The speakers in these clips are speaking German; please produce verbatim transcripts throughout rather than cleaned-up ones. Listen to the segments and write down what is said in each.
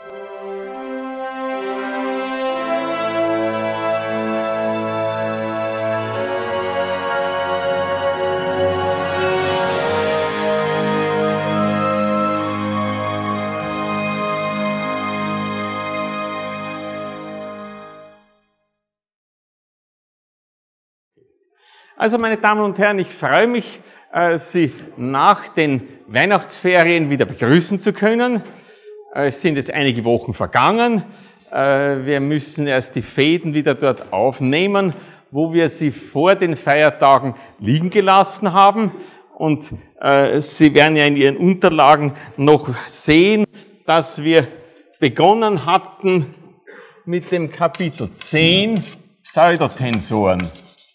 Also, meine Damen und Herren, ich freue mich, Sie nach den Weihnachtsferien wieder begrüßen zu können. Es sind jetzt einige Wochen vergangen. Wir müssen erst die Fäden wieder dort aufnehmen, wo wir sie vor den Feiertagen liegen gelassen haben. Und Sie werden ja in Ihren Unterlagen noch sehen, dass wir begonnen hatten mit dem Kapitel zehn Pseudotensoren.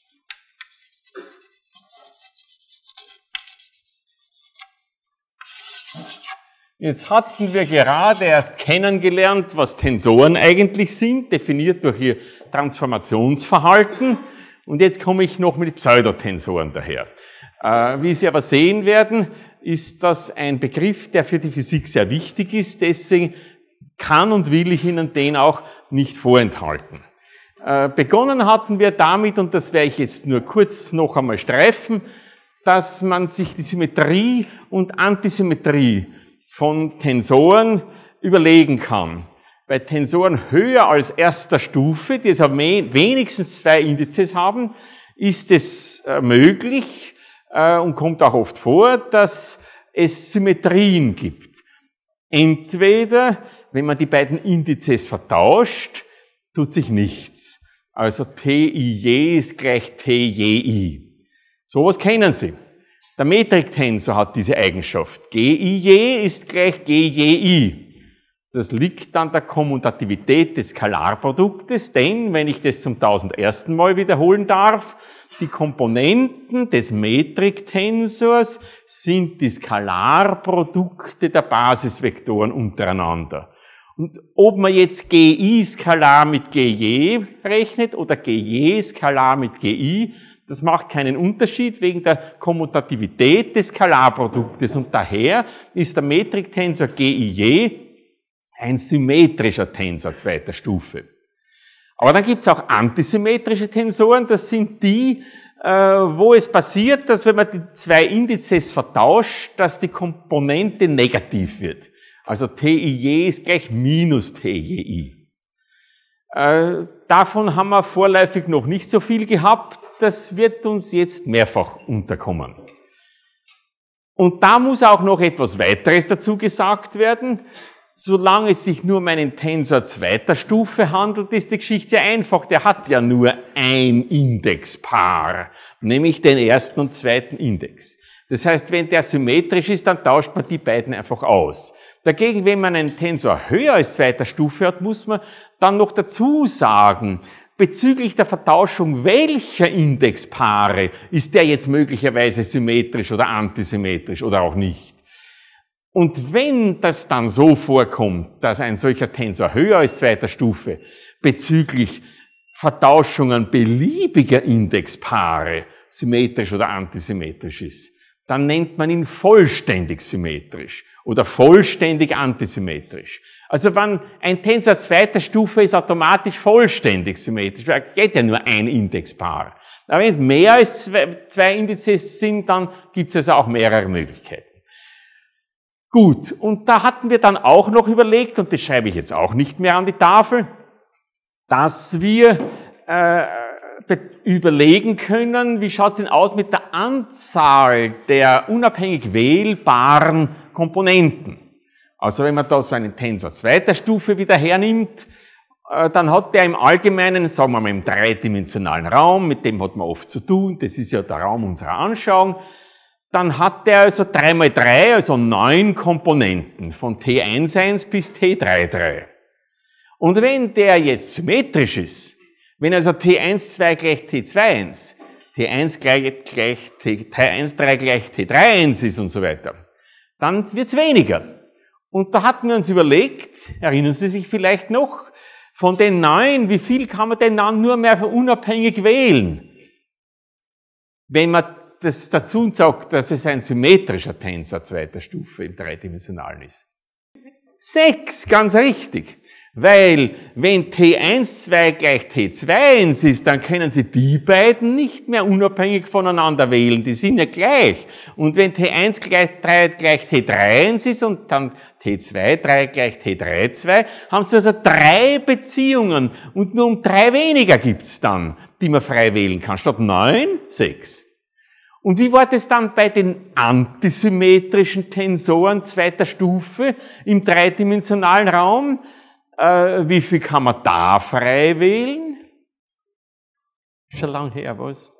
Jetzt hatten wir gerade erst kennengelernt, was Tensoren eigentlich sind, definiert durch ihr Transformationsverhalten. Und jetzt komme ich noch mit Pseudotensoren daher. Äh, wie Sie aber sehen werden, ist das ein Begriff, der für die Physik sehr wichtig ist. Deswegen kann und will ich Ihnen den auch nicht vorenthalten. Äh, begonnen hatten wir damit, und das werde ich jetzt nur kurz noch einmal streifen, dass man sich die Symmetrie und Antisymmetrie von Tensoren überlegen kann. Bei Tensoren höher als erster Stufe, die also wenigstens zwei Indizes haben, ist es möglich äh, und kommt auch oft vor, dass es Symmetrien gibt. Entweder, wenn man die beiden Indizes vertauscht, tut sich nichts. Also T I J ist gleich T J I. Sowas kennen Sie. Der Metriktensor hat diese Eigenschaft. G I J ist gleich G J I. Das liegt an der Kommutativität des Skalarproduktes, denn, wenn ich das zum tausendersten Mal wiederholen darf, die Komponenten des Metriktensors sind die Skalarprodukte der Basisvektoren untereinander. Und ob man jetzt G I Skalar mit G J rechnet oder G J Skalar mit G I, das macht keinen Unterschied wegen der Kommutativität des Skalarproduktes und daher ist der Metriktensor G I J ein symmetrischer Tensor zweiter Stufe. Aber dann gibt es auch antisymmetrische Tensoren, das sind die, äh, wo es passiert, dass wenn man die zwei Indizes vertauscht, dass die Komponente negativ wird. Also T I J ist gleich minus T J I. Äh, davon haben wir vorläufig noch nicht so viel gehabt. Das wird uns jetzt mehrfach unterkommen. Und da muss auch noch etwas weiteres dazu gesagt werden. Solange es sich nur um einen Tensor zweiter Stufe handelt, ist die Geschichte einfach. Der hat ja nur ein Indexpaar, nämlich den ersten und zweiten Index. Das heißt, wenn der symmetrisch ist, dann tauscht man die beiden einfach aus. Dagegen, wenn man einen Tensor höher als zweiter Stufe hat, muss man dann noch dazu sagen, bezüglich der Vertauschung welcher Indexpaare ist der jetzt möglicherweise symmetrisch oder antisymmetrisch oder auch nicht. Und wenn das dann so vorkommt, dass ein solcher Tensor höher als zweiter Stufe bezüglich Vertauschungen beliebiger Indexpaare symmetrisch oder antisymmetrisch ist, dann nennt man ihn vollständig symmetrisch oder vollständig antisymmetrisch. Also wenn ein Tensor zweiter Stufe ist automatisch vollständig symmetrisch, weil es geht ja nur ein Indexpaar. Aber wenn mehr als zwei, zwei Indizes sind, dann gibt es also auch mehrere Möglichkeiten. Gut, und da hatten wir dann auch noch überlegt, und das schreibe ich jetzt auch nicht mehr an die Tafel, dass wir äh, überlegen können, wie schaut es denn aus mit der Anzahl der unabhängig wählbaren Komponenten. Also wenn man da so einen Tensor zweiter Stufe wieder hernimmt, äh, dann hat der im Allgemeinen, sagen wir mal im dreidimensionalen Raum, mit dem hat man oft zu tun, das ist ja der Raum unserer Anschauung, dann hat der also drei mal drei, also neun Komponenten, von T eins eins bis T drei drei. Und wenn der jetzt symmetrisch ist, wenn also T eins zwei gleich T zwei eins, T eins gleich, gleich T eins drei gleich T drei eins ist und so weiter, dann wird's weniger. Und da hatten wir uns überlegt, erinnern Sie sich vielleicht noch, von den neun, wie viel kann man denn dann nur mehr unabhängig wählen? Wenn man das dazu sagt, dass es ein symmetrischer Tensor zweiter Stufe im dreidimensionalen ist. sechs, ganz richtig. Weil, wenn T eins zwei gleich T zwei eins ist, dann können Sie die beiden nicht mehr unabhängig voneinander wählen. Die sind ja gleich. Und wenn T eins gleich drei gleich T drei eins ist und dann T zwei drei gleich T drei zwei, haben Sie also drei Beziehungen. Und nur um drei weniger gibt's dann, die man frei wählen kann. Statt neun, sechs. Und wie war das dann bei den antisymmetrischen Tensoren zweiter Stufe im dreidimensionalen Raum? Äh, wie viel kann man da frei wählen? Schon lang her, was?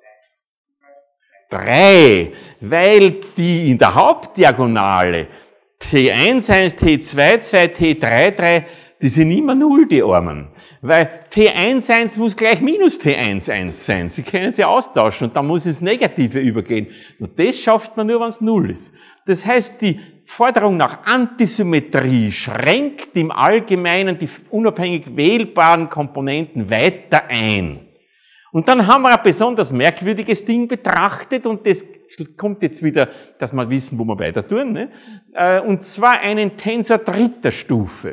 Drei, weil die in der Hauptdiagonale T eins eins, T zwei zwei, T drei drei, die sind immer null, die Armen. Weil T eins eins muss gleich minus T eins eins sein. Sie können sie austauschen und dann muss ins Negative übergehen. Und das schafft man nur, wenn es null ist. Das heißt, die Forderung nach Antisymmetrie schränkt im Allgemeinen die unabhängig wählbaren Komponenten weiter ein. Und dann haben wir ein besonders merkwürdiges Ding betrachtet und das kommt jetzt wieder, dass wir wissen, wo wir weiter tun. Ne? Und zwar einen Tensor dritter Stufe.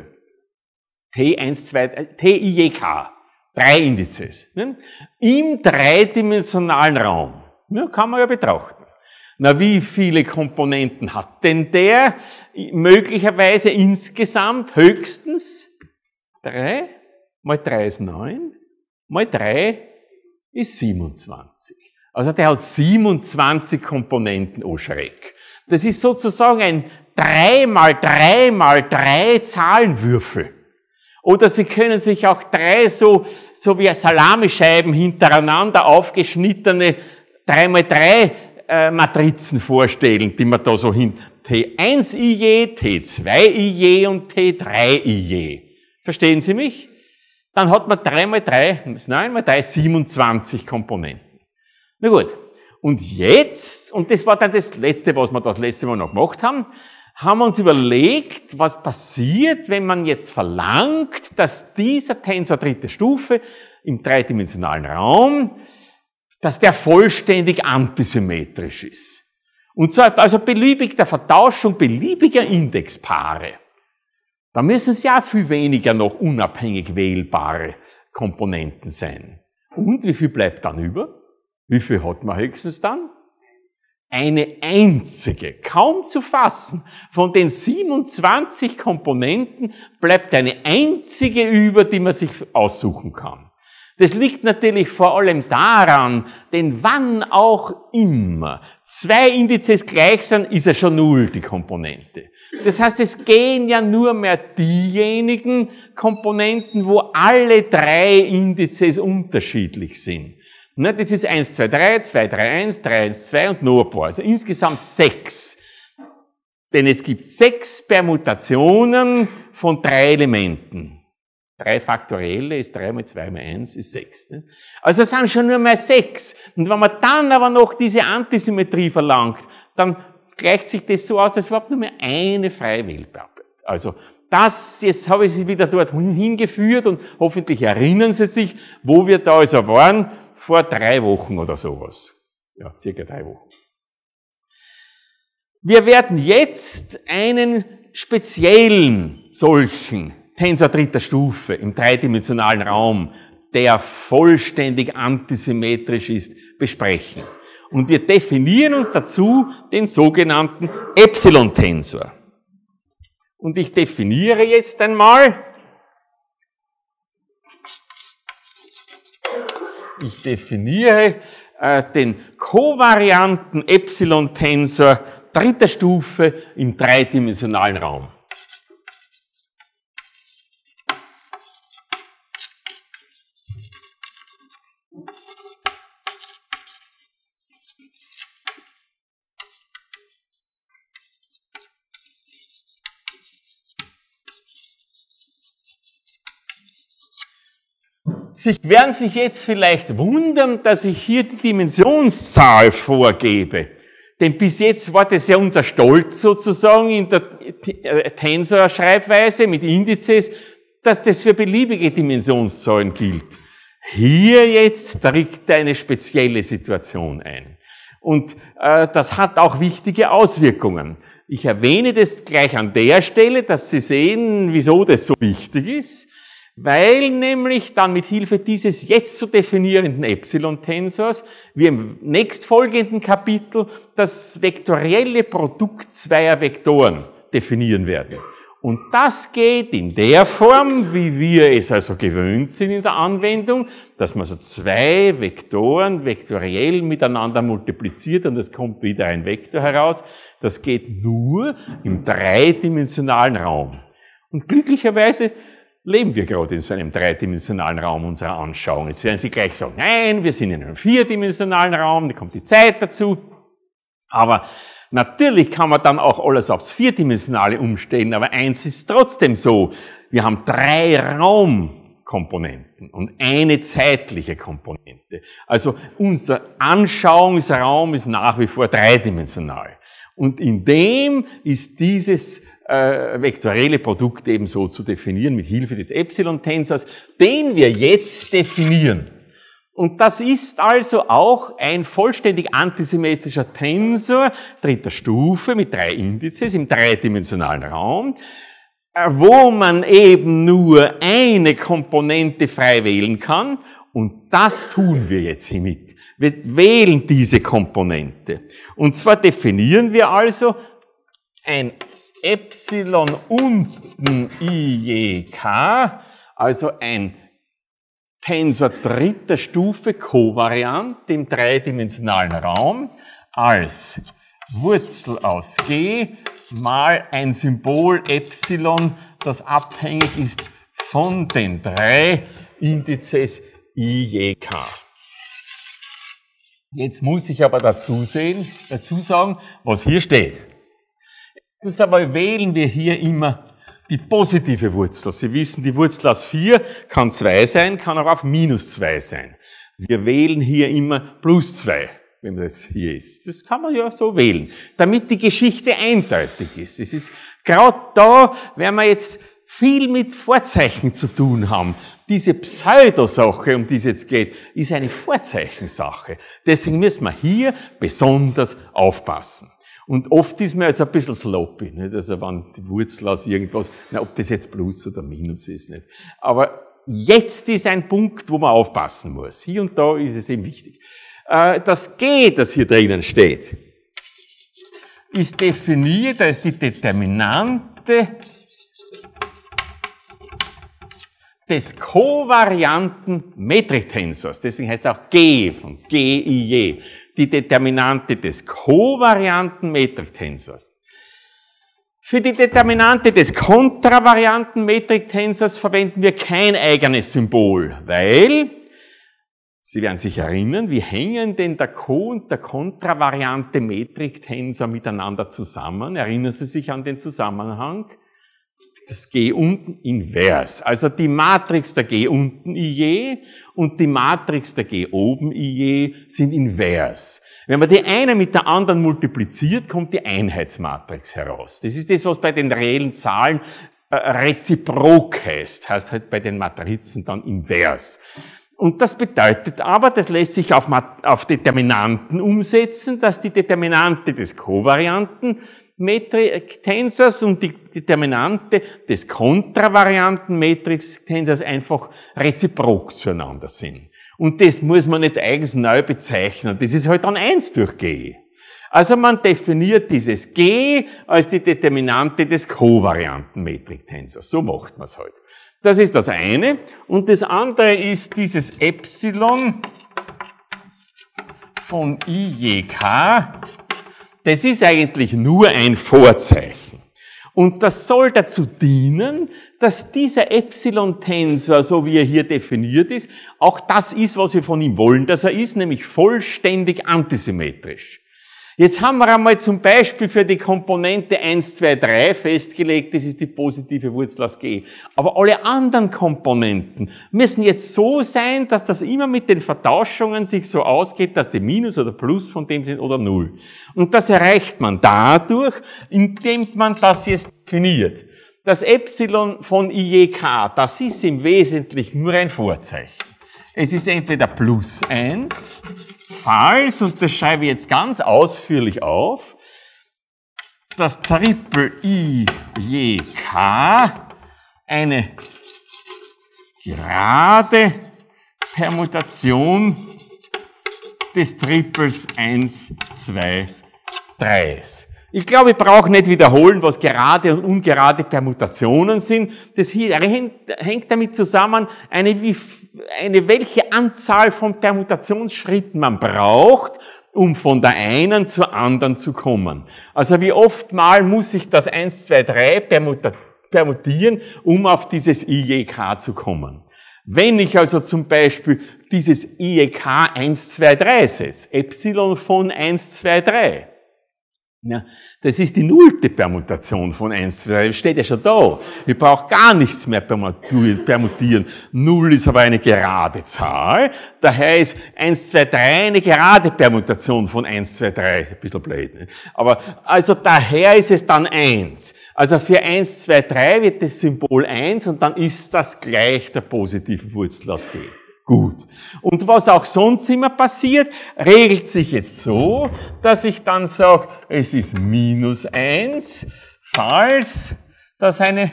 T eins, zwei, T I J K. Drei Indizes. Ne? Im dreidimensionalen Raum. Ja, kann man ja betrachten. Na, wie viele Komponenten hat denn der? Möglicherweise insgesamt höchstens drei. Mal drei ist neun. Mal drei ist siebenundzwanzig. Also der hat siebenundzwanzig Komponenten, oh Schreck. Das ist sozusagen ein drei mal drei mal drei Zahlenwürfel. Oder Sie können sich auch drei so, so wie Salamischeiben hintereinander aufgeschnittene drei mal drei äh, Matrizen vorstellen, die man da so hin, T eins I J, T zwei I J und T drei I J. Verstehen Sie mich? Dann hat man drei mal drei, nein mal drei, siebenundzwanzig Komponenten. Na gut. Und jetzt, und das war dann das Letzte, was wir das letzte Mal noch gemacht haben, haben wir uns überlegt, was passiert, wenn man jetzt verlangt, dass dieser Tensor dritte Stufe im dreidimensionalen Raum, dass der vollständig antisymmetrisch ist. Und zwar also beliebig der Vertauschung beliebiger Indexpaare. Da müssen es ja viel weniger noch unabhängig wählbare Komponenten sein. Und wie viel bleibt dann über? Wie viel hat man höchstens dann? Eine einzige, kaum zu fassen. Von den siebenundzwanzig Komponenten bleibt eine einzige über, die man sich aussuchen kann. Das liegt natürlich vor allem daran, denn wann auch immer zwei Indizes gleich sind, ist ja schon null, die Komponente. Das heißt, es gehen ja nur mehr diejenigen Komponenten, wo alle drei Indizes unterschiedlich sind. Das ist eins, zwei, drei, zwei, drei, eins, drei, eins, zwei und noch ein paar. Also insgesamt sechs. Denn es gibt sechs Permutationen von drei Elementen. Drei Faktorielle ist drei mal zwei mal eins ist sechs. Also es sind schon nur mal sechs. Und wenn man dann aber noch diese Antisymmetrie verlangt, dann gleicht sich das so aus, dass überhaupt nur mehr eine frei wählbar bleibt. Also das, jetzt habe ich Sie wieder dort hingeführt und hoffentlich erinnern Sie sich, wo wir da also waren, vor drei Wochen oder sowas. Ja, circa drei Wochen. Wir werden jetzt einen speziellen solchen Tensor dritter Stufe im dreidimensionalen Raum, der vollständig antisymmetrisch ist, besprechen. Und wir definieren uns dazu den sogenannten Epsilon-Tensor. Und ich definiere jetzt einmal, ich definiere äh, den kovarianten Epsilon-Tensor dritter Stufe im dreidimensionalen Raum. Sie werden sich jetzt vielleicht wundern, dass ich hier die Dimensionszahl vorgebe. Denn bis jetzt war das ja unser Stolz sozusagen in der Tensor-Schreibweise mit Indizes, dass das für beliebige Dimensionszahlen gilt. Hier jetzt tritt eine spezielle Situation ein. Und äh, das hat auch wichtige Auswirkungen. Ich erwähne das gleich an der Stelle, dass Sie sehen, wieso das so wichtig ist, weil nämlich dann mit Hilfe dieses jetzt zu definierenden Epsilon-Tensors wir im nächstfolgenden Kapitel das vektorielle Produkt zweier Vektoren definieren werden. Und das geht in der Form, wie wir es also gewöhnt sind in der Anwendung, dass man so zwei Vektoren vektoriell miteinander multipliziert und es kommt wieder ein Vektor heraus. Das geht nur im dreidimensionalen Raum. Und glücklicherweise leben wir gerade in so einem dreidimensionalen Raum unserer Anschauung. Jetzt werden Sie gleich sagen, nein, wir sind in einem vierdimensionalen Raum, da kommt die Zeit dazu. Aber natürlich kann man dann auch alles aufs Vierdimensionale umstellen, aber eins ist trotzdem so, wir haben drei Raumkomponenten und eine zeitliche Komponente. Also unser Anschauungsraum ist nach wie vor dreidimensional. Und in dem ist dieses äh, vektorielle Produkt eben so zu definieren mit Hilfe des Epsilon-Tensors, den wir jetzt definieren. Und das ist also auch ein vollständig antisymmetrischer Tensor dritter Stufe mit drei Indizes im dreidimensionalen Raum, wo man eben nur eine Komponente frei wählen kann. Und das tun wir jetzt hiermit. Wir wählen diese Komponente. Und zwar definieren wir also ein Epsilon unten I je K, also ein Tensor dritter Stufe kovariant im dreidimensionalen Raum als Wurzel aus G mal ein Symbol Epsilon, das abhängig ist von den drei Indizes I je K. Jetzt muss ich aber dazu sehen, dazu sagen, was hier steht. Jetzt aber wählen wir hier immer die positive Wurzel. Sie wissen, die Wurzel aus vier kann zwei sein, kann auch auf minus zwei sein. Wir wählen hier immer plus zwei, wenn das hier ist. Das kann man ja so wählen, damit die Geschichte eindeutig ist. Es ist gerade da, wenn wir jetzt viel mit Vorzeichen zu tun haben. Diese Pseudosache, um die es jetzt geht, ist eine Vorzeichensache. Deswegen müssen wir hier besonders aufpassen. Und oft ist man also ein bisschen sloppy, nicht? Also wenn die Wurzel aus irgendwas, na, ob das jetzt Plus oder Minus ist, nicht? Aber jetzt ist ein Punkt, wo man aufpassen muss. Hier und da ist es eben wichtig. Das G, das hier drinnen steht, ist definiert als die Determinante des kovarianten Metriktensors. Deswegen heißt es auch G von G I je. Die Determinante des kovarianten Metriktensors. Für die Determinante des kontravarianten Metriktensors verwenden wir kein eigenes Symbol, weil, Sie werden sich erinnern, wie hängen denn der ko- und der kontravariante Metriktensor miteinander zusammen? Erinnern Sie sich an den Zusammenhang? Das G unten invers. Also die Matrix der G unten I je und die Matrix der G oben I je sind invers. Wenn man die eine mit der anderen multipliziert, kommt die Einheitsmatrix heraus. Das ist das, was bei den reellen Zahlen äh, reziprok heißt. Heißt halt bei den Matrizen dann invers. Und das bedeutet aber, das lässt sich auf, auf Determinanten umsetzen, dass die Determinante des kovarianten Metriktensors und die Determinante des kontravarianten Metriktensors einfach reziprok zueinander sind. Und das muss man nicht eigens neu bezeichnen. Das ist halt dann eins durch G. Also man definiert dieses G als die Determinante des kovarianten Metriktensors. So macht man es halt. Das ist das eine. Und das andere ist dieses Epsilon von I je K. Das ist eigentlich nur ein Vorzeichen. Und das soll dazu dienen, dass dieser Epsilon-Tensor, so wie er hier definiert ist, auch das ist, was wir von ihm wollen, dass er ist, nämlich vollständig antisymmetrisch. Jetzt haben wir einmal zum Beispiel für die Komponente eins, zwei, drei festgelegt, das ist die positive Wurzel aus G. Aber alle anderen Komponenten müssen jetzt so sein, dass das immer mit den Vertauschungen sich so ausgeht, dass die Minus oder Plus von dem sind oder Null. Und das erreicht man dadurch, indem man das jetzt definiert. Das Epsilon von I je K, das ist im Wesentlichen nur ein Vorzeichen. Es ist entweder plus eins, falls, und das schreibe ich jetzt ganz ausführlich auf, das Triple I je K eine gerade Permutation des Triples eins, zwei, drei. Ich glaube, ich brauche nicht wiederholen, was gerade und ungerade Permutationen sind. Das hier hängt damit zusammen, eine, wie, eine welche Anzahl von Permutationsschritten man braucht, um von der einen zur anderen zu kommen. Also wie oft mal muss ich das eins, zwei, drei permutieren, um auf dieses I je K zu kommen. Wenn ich also zum Beispiel dieses I je K eins, zwei, drei setze, Epsilon von eins, zwei, drei, ja, das ist die nullte Permutation von eins, zwei, drei, das steht ja schon da. Ich brauche gar nichts mehr permutieren. Null ist aber eine gerade Zahl, daher ist eins, zwei, drei eine gerade Permutation von eins, zwei, drei. Ist ein bisschen blöd, ne? Aber also daher ist es dann eins. Also für eins, zwei, drei wird das Symbol eins und dann ist das gleich der positiven Wurzel aus G. Gut. Und was auch sonst immer passiert, regelt sich jetzt so, dass ich dann sage, es ist minus eins, falls das eine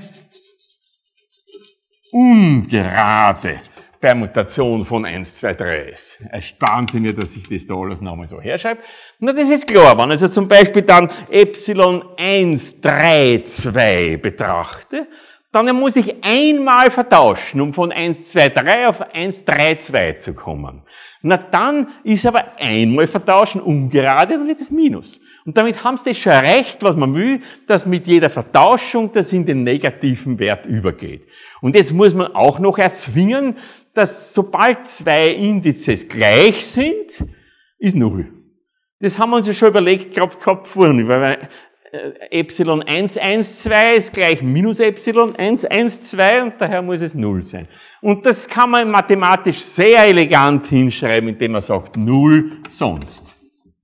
ungerade Permutation von eins, zwei, drei ist. Ersparen Sie mir, dass ich das da alles nochmal so herschreibe. Na, das ist klar. Wenn ich also zum Beispiel dann Epsilon eins, drei, zwei betrachte, dann muss ich einmal vertauschen, um von eins, zwei, drei auf eins, drei, zwei zu kommen. Na, dann ist aber einmal vertauschen ungerade, dann wird es Minus. Und damit haben Sie das schon recht, was man will, dass mit jeder Vertauschung das in den negativen Wert übergeht. Und jetzt muss man auch noch erzwingen, dass sobald zwei Indizes gleich sind, ist Null. Das haben wir uns ja schon überlegt, glaubt, gehabt vorhin, weil Epsilon eins, eins, zwei ist gleich minus Epsilon eins, eins, zwei und daher muss es Null sein. Und das kann man mathematisch sehr elegant hinschreiben, indem man sagt Null sonst.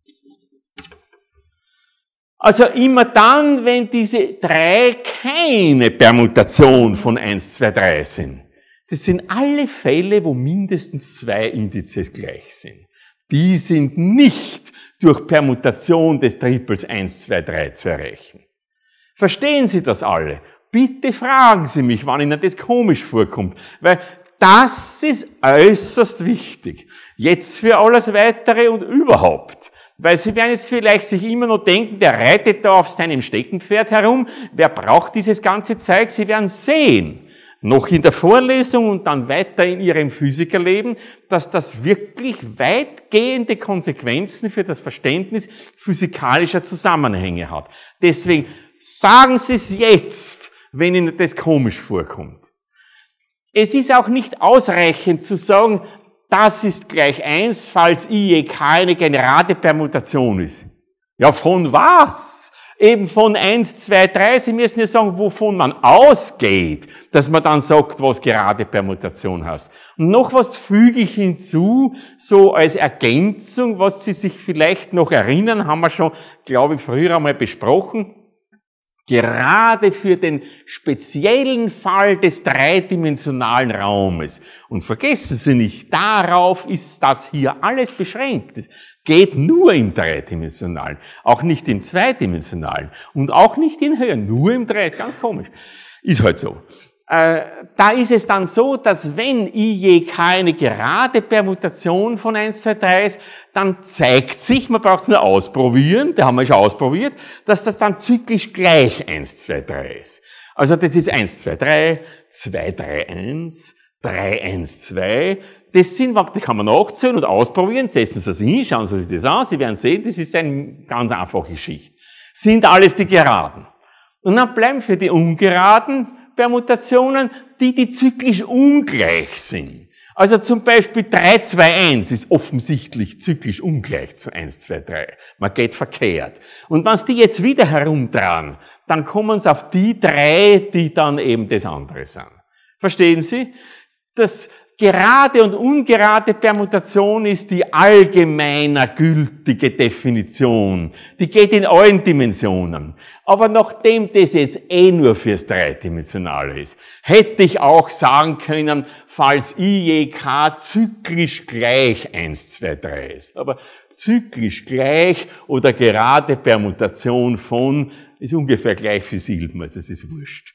Also immer dann, wenn diese drei keine Permutation von eins, zwei, drei sind. Das sind alle Fälle, wo mindestens zwei Indizes gleich sind. Die sind nicht durch Permutation des Triples eins, zwei, drei zu erreichen. Verstehen Sie das alle? Bitte fragen Sie mich, wann Ihnen das komisch vorkommt, weil das ist äußerst wichtig. Jetzt für alles Weitere und überhaupt. Weil Sie werden jetzt vielleicht sich immer noch denken, der reitet da auf seinem Steckenpferd herum, wer braucht dieses ganze Zeug? Sie werden sehen, noch in der Vorlesung und dann weiter in Ihrem Physikerleben, dass das wirklich weitgehende Konsequenzen für das Verständnis physikalischer Zusammenhänge hat. Deswegen sagen Sie es jetzt, wenn Ihnen das komisch vorkommt. Es ist auch nicht ausreichend zu sagen, das ist gleich eins, falls I je K eine gerade Permutation ist. Ja, von was? Eben von eins, zwei, drei, Sie müssen ja sagen, wovon man ausgeht, dass man dann sagt, was gerade Permutation heißt. Und noch was füge ich hinzu, so als Ergänzung, was Sie sich vielleicht noch erinnern, haben wir schon, glaube ich, früher einmal besprochen. Gerade für den speziellen Fall des dreidimensionalen Raumes. Und vergessen Sie nicht, darauf ist das hier alles beschränkt. Es geht nur im dreidimensionalen, auch nicht im zweidimensionalen und auch nicht in Höhe, nur im drei, ganz komisch. Ist halt so. Äh, da ist es dann so, dass wenn I je K eine gerade Permutation von eins, zwei, drei ist, dann zeigt sich, man braucht es nur ausprobieren, da haben wir schon ausprobiert, dass das dann zyklisch gleich eins, zwei, drei ist. Also das ist eins, zwei, drei, zwei, drei, eins, drei, eins, zwei. Das sind, die kann man nachzählen und ausprobieren, setzen Sie das hin, schauen Sie sich das an, Sie werden sehen, das ist eine ganz einfache Geschichte. Sind alles die Geraden. Und dann bleiben für die ungeraden Permutationen, die, die zyklisch ungleich sind. Also zum Beispiel drei, zwei, eins ist offensichtlich zyklisch ungleich zu eins, zwei, drei. Man geht verkehrt. Und wenn Sie die jetzt wieder herumdrehen, dann kommen Sie auf die drei, die dann eben das andere sind. Verstehen Sie? Das, Gerade und ungerade Permutation ist die allgemeiner gültige Definition. Die geht in allen Dimensionen. Aber nachdem das jetzt eh nur fürs Dreidimensionale ist, hätte ich auch sagen können, falls I je K zyklisch gleich eins, zwei, drei ist. Aber zyklisch gleich oder gerade Permutation von ist ungefähr gleich für Silben, also es ist wurscht.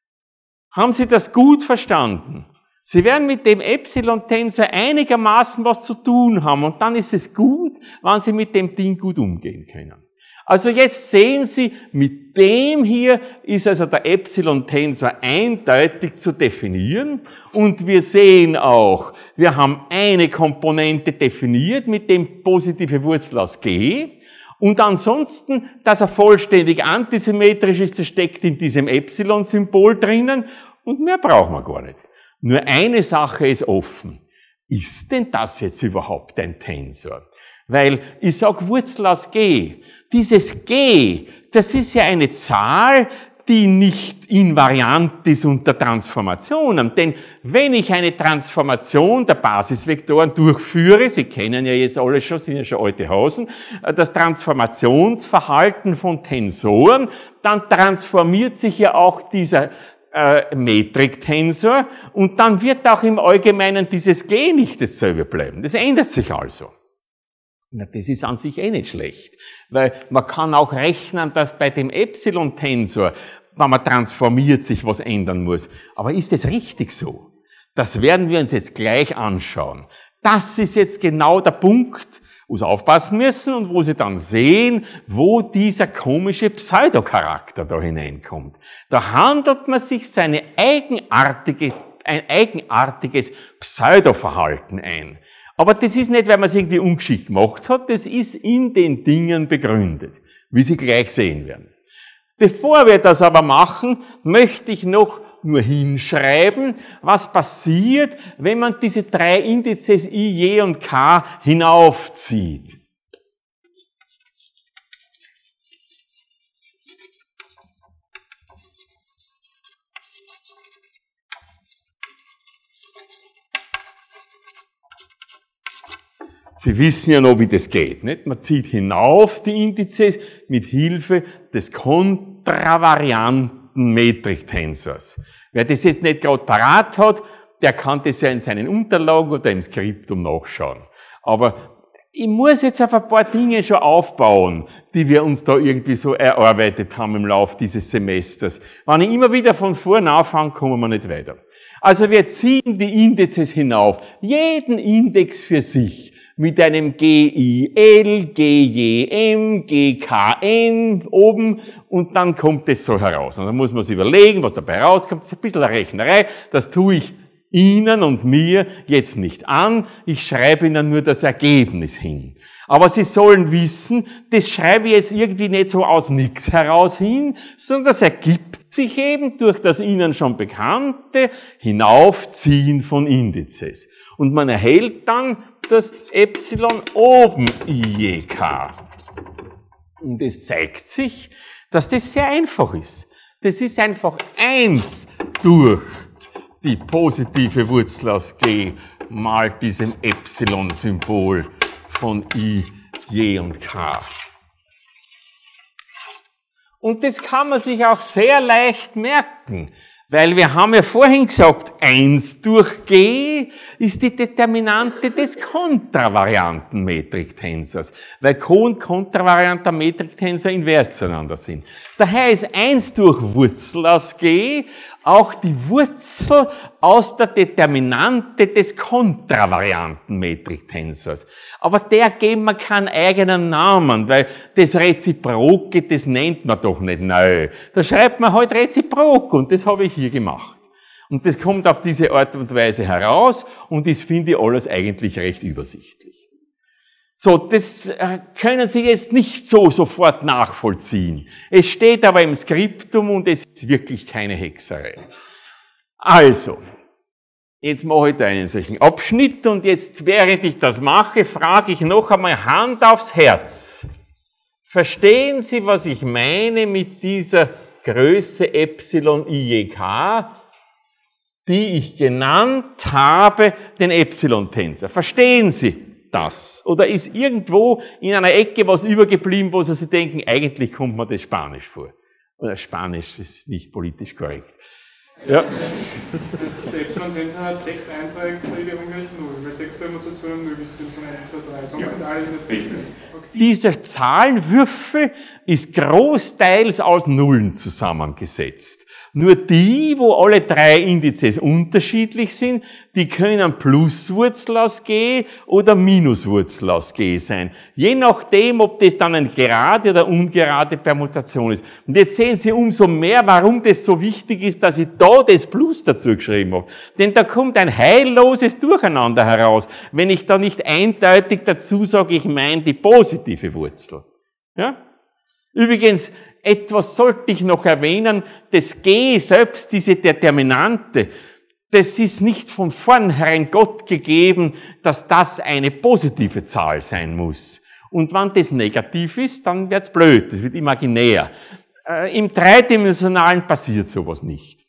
Haben Sie das gut verstanden? Sie werden mit dem Epsilon-Tensor einigermaßen was zu tun haben und dann ist es gut, wenn Sie mit dem Ding gut umgehen können. Also jetzt sehen Sie, mit dem hier ist also der Epsilon-Tensor eindeutig zu definieren und wir sehen auch, wir haben eine Komponente definiert mit dem positive Wurzel aus G und ansonsten, dass er vollständig antisymmetrisch ist, das steckt in diesem Epsilon-Symbol drinnen und mehr brauchen wir gar nicht. Nur eine Sache ist offen. Ist denn das jetzt überhaupt ein Tensor? Weil ich sage Wurzel aus G. Dieses G, das ist ja eine Zahl, die nicht invariant ist unter Transformationen. Denn wenn ich eine Transformation der Basisvektoren durchführe, Sie kennen ja jetzt alle schon, sind ja schon alte Hasen, das Transformationsverhalten von Tensoren, dann transformiert sich ja auch dieser Äh, Metriktensor und dann wird auch im Allgemeinen dieses G nicht dasselbe bleiben. Das ändert sich also. Na, das ist an sich eh nicht schlecht, weil man kann auch rechnen, dass bei dem Epsilon-Tensor, wenn man transformiert, sich was ändern muss. Aber ist das richtig so? Das werden wir uns jetzt gleich anschauen. Das ist jetzt genau der Punkt, wo Sie aufpassen müssen und wo Sie dann sehen, wo dieser komische Pseudocharakter da hineinkommt. Da handelt man sich seine eigenartige, ein eigenartiges Pseudoverhalten ein. Aber das ist nicht, weil man es irgendwie ungeschickt gemacht hat, das ist in den Dingen begründet, wie Sie gleich sehen werden. Bevor wir das aber machen, möchte ich noch nur hinschreiben, was passiert, wenn man diese drei Indizes I, J und K hinaufzieht. Sie wissen ja noch, wie das geht, nicht? Man zieht hinauf die Indizes mit Hilfe des kontravarianten Metriktensors. Wer das jetzt nicht gerade parat hat, der kann das ja in seinen Unterlagen oder im Skriptum nachschauen. Aber ich muss jetzt auf ein paar Dinge schon aufbauen, die wir uns da irgendwie so erarbeitet haben im Laufe dieses Semesters. Wenn ich immer wieder von vorn anfange, kommen wir nicht weiter. Also wir ziehen die Indizes hinauf, jeden Index für sich, mit einem G I L, G J M, G K N oben und dann kommt es so heraus. Und dann muss man sich überlegen, was dabei rauskommt. Das ist ein bisschen eine Rechnerei. Das tue ich Ihnen und mir jetzt nicht an. Ich schreibe Ihnen nur das Ergebnis hin. Aber Sie sollen wissen, das schreibe ich jetzt irgendwie nicht so aus nichts heraus hin, sondern das ergibt sich eben durch das Ihnen schon bekannte Hinaufziehen von Indizes. Und man erhält dann das Epsilon oben I je K. Und es zeigt sich, dass das sehr einfach ist. Das ist einfach eins durch die positive Wurzel aus G mal diesem Epsilon-Symbol von I, J und K. Und das kann man sich auch sehr leicht merken, weil wir haben ja vorhin gesagt, eins durch G ist die Determinante des kontravarianten Metriktensors, weil Co- und kontravarianter Metriktensor invers zueinander sind. Daher ist eins durch Wurzel aus G auch die Wurzel aus der Determinante des kontravarianten Metriktensors. Aber der geben wir keinen eigenen Namen, weil das Reziproke, das nennt man doch nicht neu. Da schreibt man halt Reziprok und das habe ich hier gemacht. Und das kommt auf diese Art und Weise heraus und das finde ich alles eigentlich recht übersichtlich. So, das können Sie jetzt nicht so sofort nachvollziehen. Es steht aber im Skriptum und es ist wirklich keine Hexerei. Also, jetzt mache ich da einen solchen Abschnitt und jetzt, während ich das mache, frage ich noch einmal Hand aufs Herz. Verstehen Sie, was ich meine mit dieser Größe Epsilon I je K? die ich genannt habe, den Epsilon-Tensor. Verstehen Sie das? Oder ist irgendwo in einer Ecke was übergeblieben, wo Sie sich denken, eigentlich kommt mir das Spanisch vor? Oder Spanisch ist nicht politisch korrekt. Ja. Das der Epsilon-Tensor hat sechs Einträge, die gleich null, weil sechs bei immer zu zwei und möglich sind von eins, zwei, drei. Sonst ja. sind alle in der Ziffer. Okay. Dieser Zahlenwürfel ist großteils aus Nullen zusammengesetzt. Nur die, wo alle drei Indizes unterschiedlich sind, die können Pluswurzel aus G oder Minuswurzel aus G sein. Je nachdem, ob das dann eine gerade oder ungerade Permutation ist. Und jetzt sehen Sie umso mehr, warum das so wichtig ist, dass ich da das Plus dazu geschrieben habe. Denn da kommt ein heilloses Durcheinander heraus, wenn ich da nicht eindeutig dazu sage, ich meine die positive Wurzel. Ja? Übrigens, etwas sollte ich noch erwähnen, das G selbst, diese Determinante, das ist nicht von vornherein Gott gegeben, dass das eine positive Zahl sein muss. Und wenn das negativ ist, dann wird's blöd, das wird imaginär. Äh, Im Dreidimensionalen passiert sowas nicht.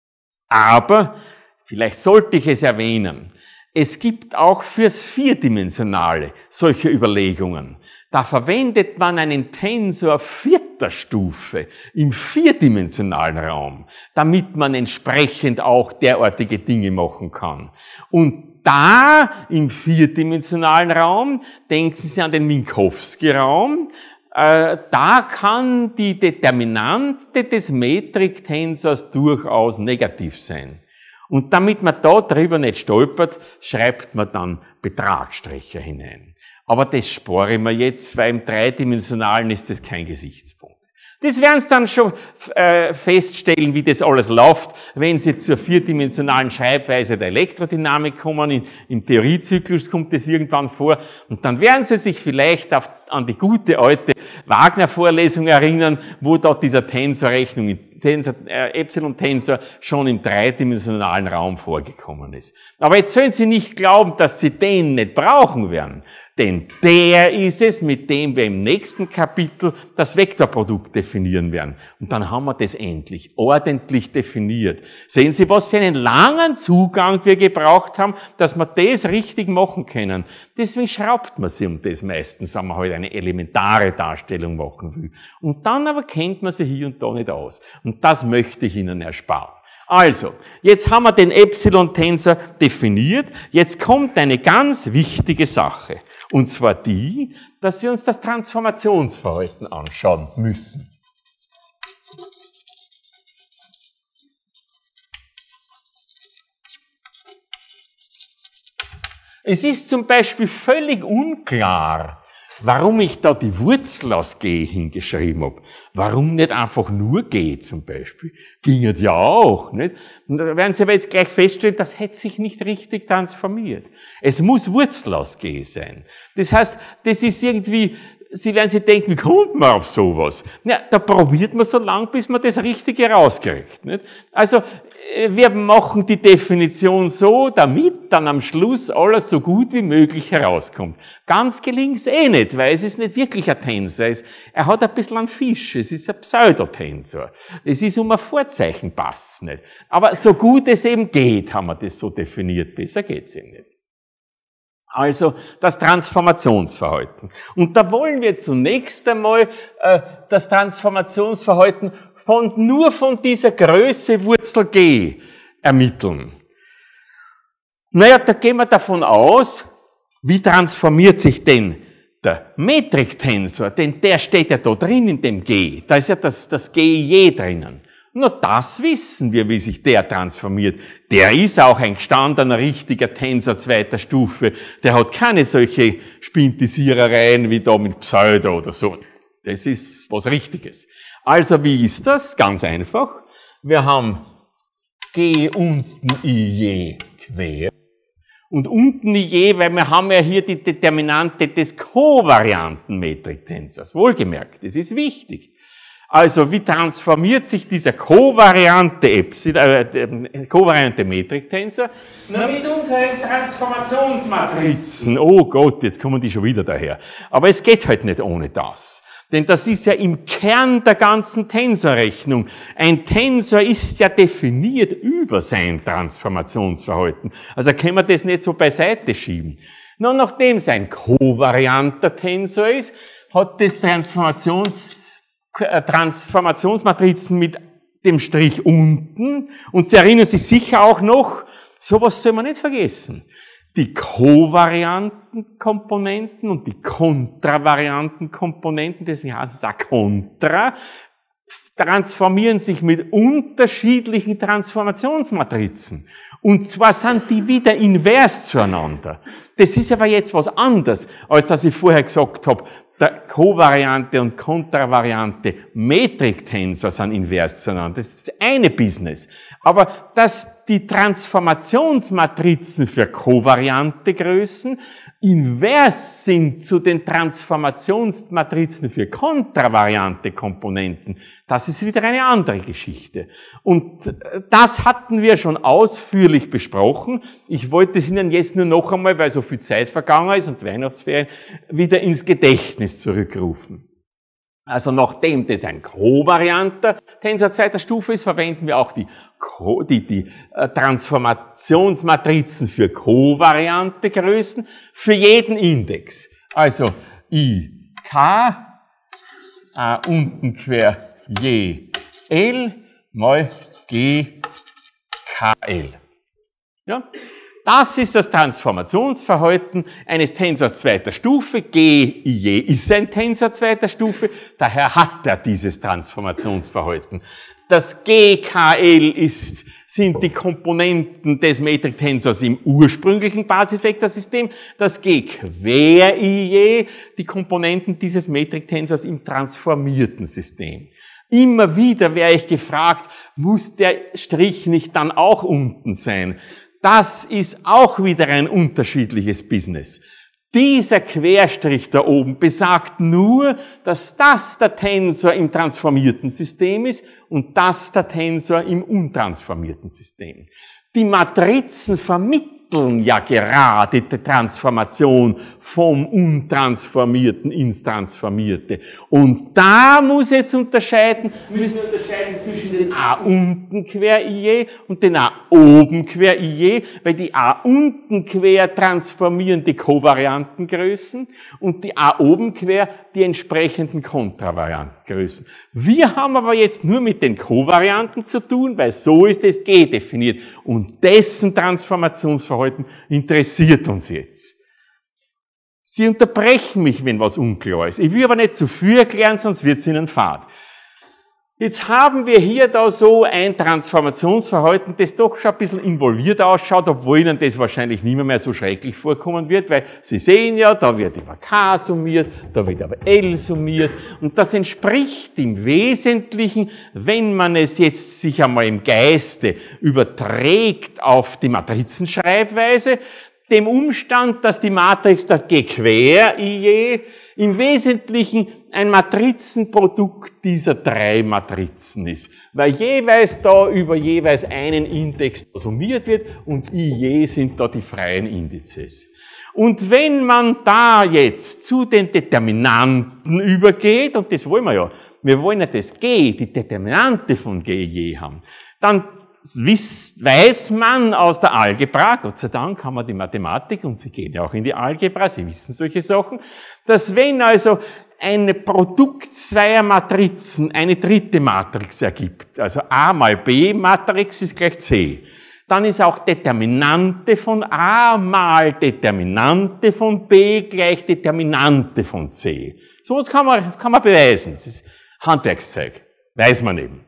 Aber, vielleicht sollte ich es erwähnen, es gibt auch fürs Vierdimensionale solche Überlegungen. Da verwendet man einen Tensor vierter Stufe im vierdimensionalen Raum, damit man entsprechend auch derartige Dinge machen kann. Und da im vierdimensionalen Raum, denken Sie an den Minkowski-Raum, äh, da kann die Determinante des Metriktensors durchaus negativ sein. Und damit man da drüber nicht stolpert, schreibt man dann Betragsstriche hinein. Aber das spare ich mir jetzt, weil im Dreidimensionalen ist das kein Gesichtspunkt. Das werden Sie dann schon äh, feststellen, wie das alles läuft, wenn Sie zur vierdimensionalen Schreibweise der Elektrodynamik kommen. In, Im Theoriezyklus kommt das irgendwann vor. Und dann werden Sie sich vielleicht auf, an die gute alte Wagner-Vorlesung erinnern, wo dort dieser Tensorrechnung, Tensor, äh, Epsilon-Tensor schon im dreidimensionalen Raum vorgekommen ist. Aber jetzt sollen Sie nicht glauben, dass Sie den nicht brauchen werden. Denn der ist es, mit dem wir im nächsten Kapitel das Vektorprodukt definieren werden. Und dann haben wir das endlich ordentlich definiert. Sehen Sie, was für einen langen Zugang wir gebraucht haben, dass wir das richtig machen können. Deswegen schraubt man sich um das meistens, wenn man halt eine elementare Darstellung machen will. Und dann aber kennt man sie hier und da nicht aus. Und das möchte ich Ihnen ersparen. Also, jetzt haben wir den Epsilon-Tensor definiert. Jetzt kommt eine ganz wichtige Sache. Und zwar die, dass wir uns das Transformationsverhalten anschauen müssen. Es ist zum Beispiel völlig unklar, warum ich da die Wurzel aus G hingeschrieben habe. Warum nicht einfach nur G zum Beispiel? Ginget ja auch, nicht? Und da werden Sie aber jetzt gleich feststellen, das hätte sich nicht richtig transformiert. Es muss Wurzel aus G sein. Das heißt, das ist irgendwie, Sie werden sich denken, wie kommt man auf sowas? Ja, da probiert man so lang, bis man das Richtige rauskriegt, nicht? Also, wir machen die Definition so, damit dann am Schluss alles so gut wie möglich herauskommt. Ganz gelingt's eh nicht, weil es ist nicht wirklich ein Tensor. Er hat ein bisschen einen Fisch, es ist ein Pseudotensor. Es ist um ein Vorzeichen passt nicht. Aber so gut es eben geht, haben wir das so definiert. Besser geht's eben nicht. Also das Transformationsverhalten. Und da wollen wir zunächst einmal äh, das Transformationsverhalten von, nur von dieser Größe Wurzel G ermitteln. Naja, da gehen wir davon aus, wie transformiert sich denn der Metriktensor, denn der steht ja da drin in dem G, da ist ja das, das G je drinnen. Nur das wissen wir, wie sich der transformiert. Der ist auch ein gestandener, richtiger Tensor zweiter Stufe, der hat keine solche Spintisierereien wie da mit Pseudo oder so. Das ist was Richtiges. Also wie ist das? Ganz einfach. Wir haben G unten I je quer. Und unten I je, weil wir haben ja hier die Determinante des kovarianten Metriktensors. Wohlgemerkt, das ist wichtig. Also wie transformiert sich dieser kovariante Epsilon, äh, kovariante Metriktensor? Na, mit unseren Transformationsmatrizen. Oh Gott, jetzt kommen die schon wieder daher. Aber es geht halt nicht ohne das. Denn das ist ja im Kern der ganzen Tensorrechnung. Ein Tensor ist ja definiert über sein Transformationsverhalten. Also können wir das nicht so beiseite schieben. Nur nachdem es ein kovarianter Tensor ist, hat das Transformations, äh, Transformationsmatrizen mit dem Strich unten. Und Sie erinnern sich sicher auch noch, sowas soll man nicht vergessen. Die kovarianten Komponenten und die kontravarianten Komponenten, deswegen heißt es auch Kontra, transformieren sich mit unterschiedlichen Transformationsmatrizen. Und zwar sind die wieder invers zueinander. Das ist aber jetzt was anderes, als dass ich vorher gesagt habe, der kovariante und kontravariante Metriktensor sind invers zueinander. Das ist das eine Business. Aber dass die Transformationsmatrizen für kovariante Größen invers sind zu den Transformationsmatrizen für kontravariante Komponenten, das ist wieder eine andere Geschichte. Und das hatten wir schon ausführlich besprochen. Ich wollte es Ihnen jetzt nur noch einmal, weil so viel Zeit vergangen ist und Weihnachtsferien, wieder ins Gedächtnis zurückrufen. Also nachdem das ein kovarianter Tensor zweiter Stufe ist, verwenden wir auch die, die, die äh, Transformationsmatrizen für kovariante Größen für jeden Index. Also I K A unten quer je L mal G K L. Ja? Das ist das Transformationsverhalten eines Tensors zweiter Stufe. G I J ist ein Tensor zweiter Stufe, daher hat er dieses Transformationsverhalten. Das G K L ist, sind die Komponenten des Metriktensors im ursprünglichen Basisvektorsystem. Das G quer I J, die Komponenten dieses Metriktensors im transformierten System. Immer wieder wäre ich gefragt, muss der Strich nicht dann auch unten sein? Das ist auch wieder ein unterschiedliches Business. Dieser Querstrich da oben besagt nur, dass das der Tensor im transformierten System ist und das der Tensor im untransformierten System. Die Matrizen vermitteln ja gerade die Transformation vom Untransformierten ins Transformierte. Und da muss jetzt unterscheiden, müssen wir unterscheiden zwischen den A unten quer I J und den A oben quer I J, weil die A unten quer transformieren die kovarianten Größen und die A oben quer die entsprechenden kontravarianten Größen. Wir haben aber jetzt nur mit den Kovarianten zu tun, weil so ist das G definiert und dessen Transformationsverhalten interessiert uns jetzt. Sie unterbrechen mich, wenn was unklar ist. Ich will aber nicht zu viel erklären, sonst wird es Ihnen fad. Jetzt haben wir hier da so ein Transformationsverhalten, das doch schon ein bisschen involviert ausschaut, obwohl Ihnen das wahrscheinlich nicht mehr so schrecklich vorkommen wird, weil Sie sehen ja, da wird über K summiert, da wird aber L summiert und das entspricht im Wesentlichen, wenn man es jetzt sich einmal im Geiste überträgt auf die Matrizenschreibweise, dem Umstand, dass die Matrix der G quer I J im Wesentlichen ein Matrizenprodukt dieser drei Matrizen ist, weil jeweils da über jeweils einen Index summiert wird und I J sind da die freien Indizes. Und wenn man da jetzt zu den Determinanten übergeht, und das wollen wir ja, wir wollen ja das G, die Determinante von G I J haben, dann weiß man aus der Algebra, Gott sei Dank haben wir die Mathematik und Sie gehen ja auch in die Algebra, Sie wissen solche Sachen, dass wenn also ein Produkt zweier Matrizen eine dritte Matrix ergibt, also A mal B Matrix ist gleich C, dann ist auch Determinante von A mal Determinante von B gleich Determinante von C. So was kann man, kann man beweisen. Das ist Handwerkszeug. Weiß man eben.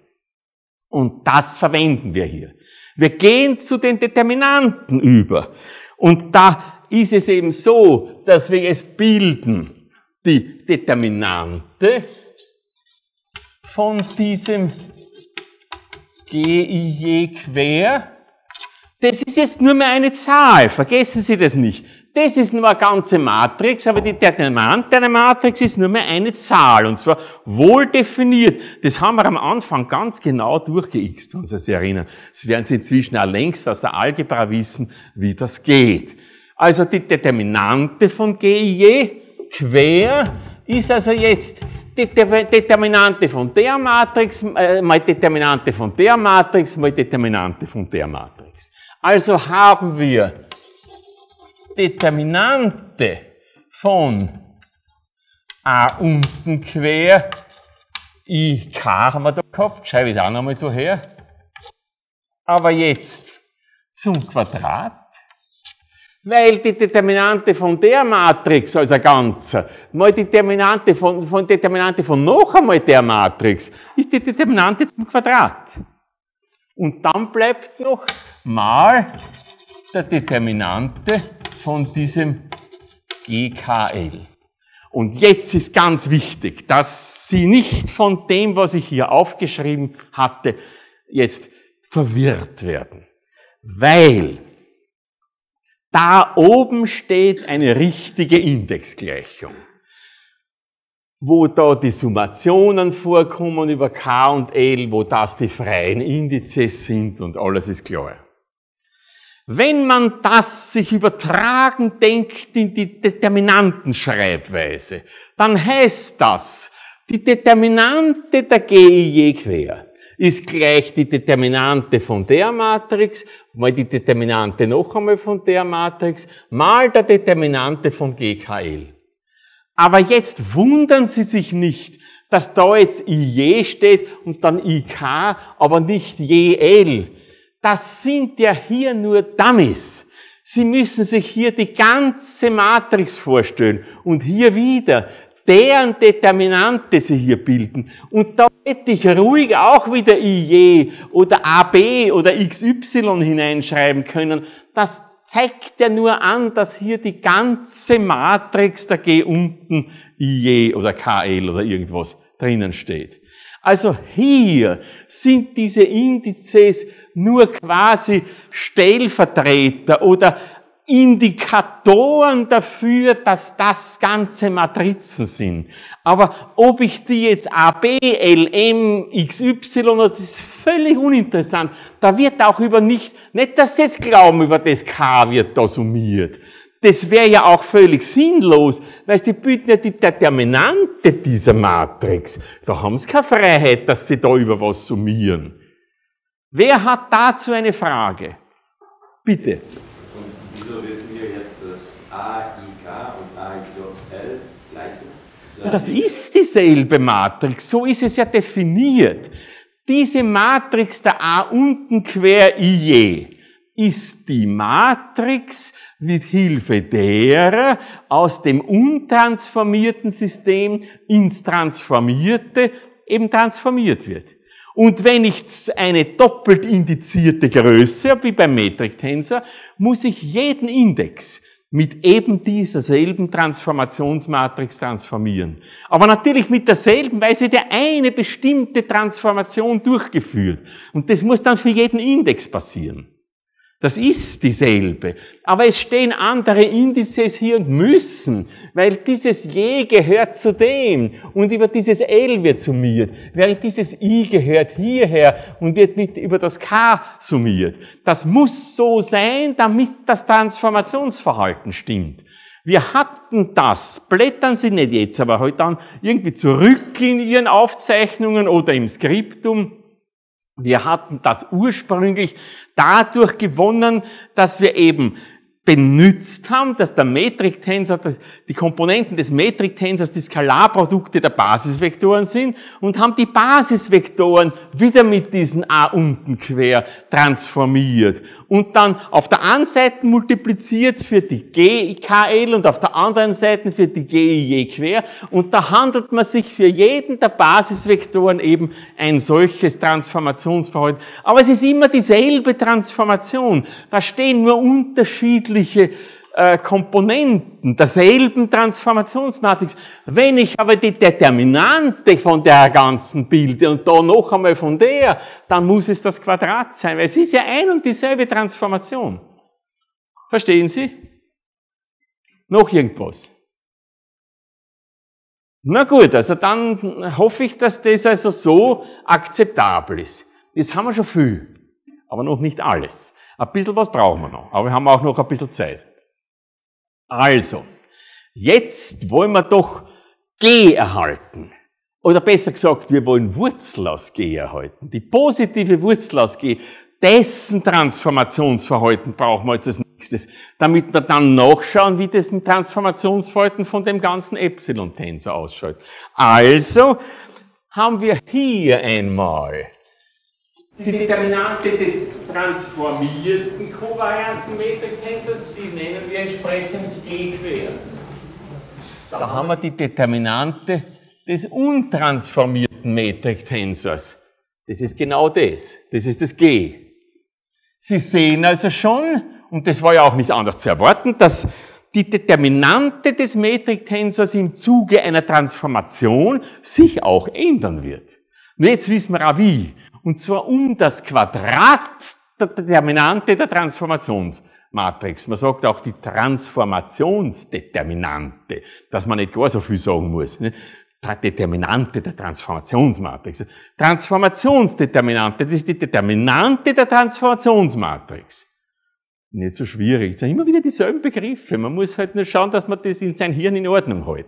Und das verwenden wir hier. Wir gehen zu den Determinanten über. Und da ist es eben so, dass wir jetzt bilden die Determinante von diesem G I J quer. Das ist jetzt nur mehr eine Zahl. Vergessen Sie das nicht. Das ist nur eine ganze Matrix, aber die Determinante einer Matrix ist nur mehr eine Zahl, und zwar wohl definiert. Das haben wir am Anfang ganz genau durchgeixt, wenn Sie sich erinnern. Das werden Sie inzwischen auch längst aus der Algebra wissen, wie das geht. Also die Determinante von G I J quer ist also jetzt Determinante von der Matrix äh, mal Determinante von der Matrix mal Determinante von der Matrix. Also haben wir Determinante von A unten quer I K haben wir da gehabt, schreibe ich es auch nochmal so her. Aber jetzt zum Quadrat. Weil die Determinante von der Matrix als ein Ganzer mal die Determinante von, von Determinante von noch einmal der Matrix ist die Determinante zum Quadrat. Und dann bleibt noch mal der Determinante von diesem G K L. Und jetzt ist ganz wichtig, dass Sie nicht von dem, was ich hier aufgeschrieben hatte, jetzt verwirrt werden. Weil da oben steht eine richtige Indexgleichung, wo da die Summationen vorkommen über K und L, wo das die freien Indizes sind und alles ist klar. Wenn man das sich übertragen denkt in die Determinantenschreibweise, dann heißt das, die Determinante der G I J quer ist gleich die Determinante von der Matrix, mal die Determinante noch einmal von der Matrix, mal der Determinante von G K L. Aber jetzt wundern Sie sich nicht, dass da jetzt I J steht und dann I K, aber nicht J L. Das sind ja hier nur Dummies. Sie müssen sich hier die ganze Matrix vorstellen und hier wieder deren Determinante Sie hier bilden. Und da hätte ich ruhig auch wieder I J oder A B oder X Y hineinschreiben können. Das zeigt ja nur an, dass hier die ganze Matrix der G unten I J oder K L oder irgendwas drinnen steht. Also hier sind diese Indizes nur quasi Stellvertreter oder Indikatoren dafür, dass das ganze Matrizen sind. Aber ob ich die jetzt A, B, L, M, X, Y, das ist völlig uninteressant. Da wird auch über nicht, nicht, dass Sie jetzt glauben, über das K wird da summiert. Das wäre ja auch völlig sinnlos, weil Sie bilden ja die Determinante dieser Matrix. Da haben Sie keine Freiheit, dass Sie da über was summieren. Wer hat dazu eine Frage? Bitte. Wieso wissen wir jetzt, dass A I K und A I L gleich sind? Das ist dieselbe Matrix, so ist es ja definiert. Diese Matrix der A unten quer I J ist die Matrix, mit Hilfe derer aus dem untransformierten System ins transformierte eben transformiert wird. Und wenn ich eine doppelt indizierte Größe habe, wie beim Metriktensor, muss ich jeden Index mit eben dieser selben Transformationsmatrix transformieren. Aber natürlich mit derselben, weil sie ja eine bestimmte Transformation durchgeführt. Und das muss dann für jeden Index passieren. Das ist dieselbe. Aber es stehen andere Indizes hier und müssen, weil dieses J gehört zu dem und über dieses L wird summiert, während dieses I gehört hierher und wird nicht über das K summiert. Das muss so sein, damit das Transformationsverhalten stimmt. Wir hatten das, blättern Sie nicht jetzt, aber heute dann irgendwie zurück in Ihren Aufzeichnungen oder im Skriptum. Wir hatten das ursprünglich dadurch gewonnen, dass wir eben benutzt haben, dass der Metriktensor, die Komponenten des Metriktensors die Skalarprodukte der Basisvektoren sind und haben die Basisvektoren wieder mit diesen A unten quer transformiert und dann auf der einen Seite multipliziert für die G K L und auf der anderen Seite für die G I J quer und da handelt man sich für jeden der Basisvektoren eben ein solches Transformationsverhalten. Aber es ist immer dieselbe Transformation. Da stehen nur unterschiedliche äh, Komponenten derselben Transformationsmatrix. Wenn ich aber die Determinante von der ganzen bilde und da noch einmal von der, dann muss es das Quadrat sein, weil es ist ja ein und dieselbe Transformation. Verstehen Sie? Noch irgendwas? Na gut, also dann hoffe ich, dass das also so akzeptabel ist. Jetzt haben wir schon viel, aber noch nicht alles. Ein bisschen was brauchen wir noch, aber wir haben auch noch ein bisschen Zeit. Also, jetzt wollen wir doch G erhalten. oder besser gesagt, wir wollen Wurzel aus G erhalten. Die positive Wurzel aus G, dessen Transformationsverhalten brauchen wir jetzt als nächstes, damit wir dann nachschauen, wie das Transformationsverhalten von dem ganzen Epsilon-Tensor ausschaut. Also haben wir hier einmal die Determinante des transformierten kovarianten Metriktensors, die nennen wir entsprechend G quer. Da haben wir die Determinante des untransformierten Metriktensors. Das ist genau das. Das ist das G. Sie sehen also schon, und das war ja auch nicht anders zu erwarten, dass die Determinante des Metriktensors im Zuge einer Transformation sich auch ändern wird. Und jetzt wissen wir auch wie. Und zwar um das Quadrat der Determinante der Transformationsmatrix. Man sagt auch die Transformationsdeterminante, dass man nicht gar so viel sagen muss. Ne? Determinante der Transformationsmatrix. Transformationsdeterminante, das ist die Determinante der Transformationsmatrix. Nicht so schwierig. Es sind immer wieder dieselben Begriffe. Man muss halt nur schauen, dass man das in sein Hirn in Ordnung hält.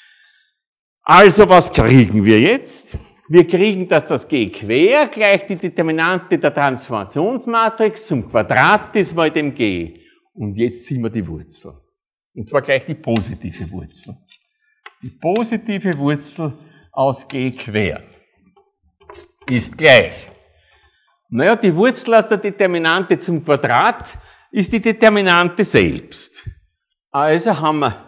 Also, was kriegen wir jetzt? Wir kriegen, dass das G quer gleich die Determinante der Transformationsmatrix zum Quadrat ist mal dem G. Und jetzt ziehen wir die Wurzel. Und zwar gleich die positive Wurzel. Die positive Wurzel aus G quer ist gleich. Naja, die Wurzel aus der Determinante zum Quadrat ist die Determinante selbst. Also haben wir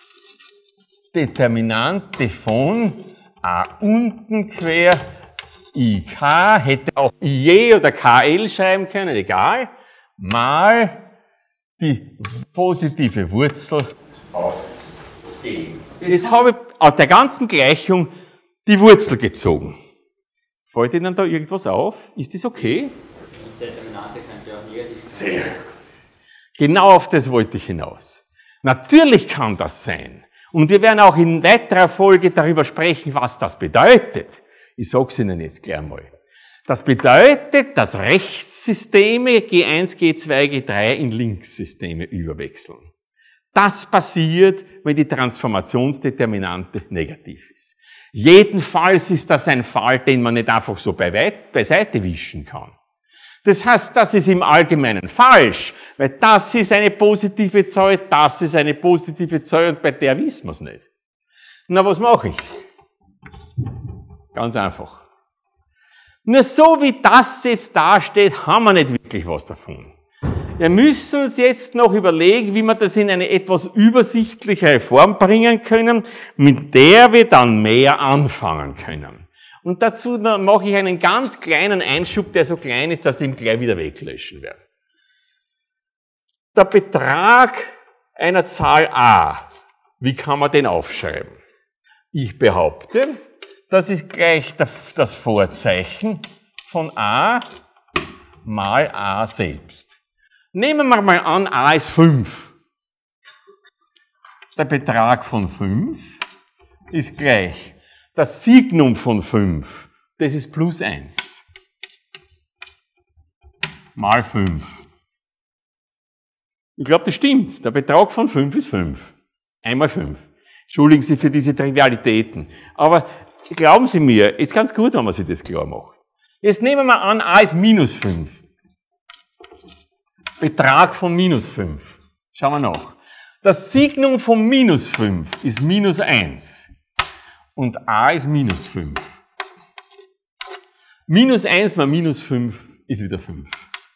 Determinante von A unten quer I K, hätte auch I J oder K L schreiben können, egal, mal die positive Wurzel aus G. Jetzt habe ich aus der ganzen Gleichung die Wurzel gezogen. Fällt Ihnen da irgendwas auf? Ist das okay? Die Determinante könnte auch negativ sein. Sehr gut. Genau auf das wollte ich hinaus. Natürlich kann das sein. Und wir werden auch in weiterer Folge darüber sprechen, was das bedeutet. Ich sage es Ihnen jetzt gleich mal. Das bedeutet, dass Rechtssysteme G eins, G zwei, G drei in Linkssysteme überwechseln. Das passiert, wenn die Transformationsdeterminante negativ ist. Jedenfalls ist das ein Fall, den man nicht einfach so beiseite wischen kann. Das heißt, das ist im Allgemeinen falsch, weil das ist eine positive Zahl, das ist eine positive Zahl und bei der wissen wir es nicht. Na, was mache ich? Ganz einfach. Nur so wie das jetzt dasteht, haben wir nicht wirklich was davon. Wir müssen uns jetzt noch überlegen, wie wir das in eine etwas übersichtlichere Form bringen können, mit der wir dann mehr anfangen können. Und dazu mache ich einen ganz kleinen Einschub, der so klein ist, dass ich ihn gleich wieder weglöschen werde. Der Betrag einer Zahl a, wie kann man den aufschreiben? Ich behaupte, das ist gleich das Vorzeichen von a mal a selbst. Nehmen wir mal an, a ist fünf. Der Betrag von fünf ist gleich das Signum von fünf, das ist plus eins. Mal fünf. Ich glaube, das stimmt. Der Betrag von fünf ist fünf. Einmal fünf. Entschuldigen Sie für diese Trivialitäten. Aber glauben Sie mir, ist ganz gut, wenn man sich das klar macht. Jetzt nehmen wir an, a ist minus fünf. Betrag von minus fünf. Schauen wir nach. Das Signum von minus fünf ist minus eins. Und a ist minus fünf. Minus eins mal minus fünf ist wieder fünf.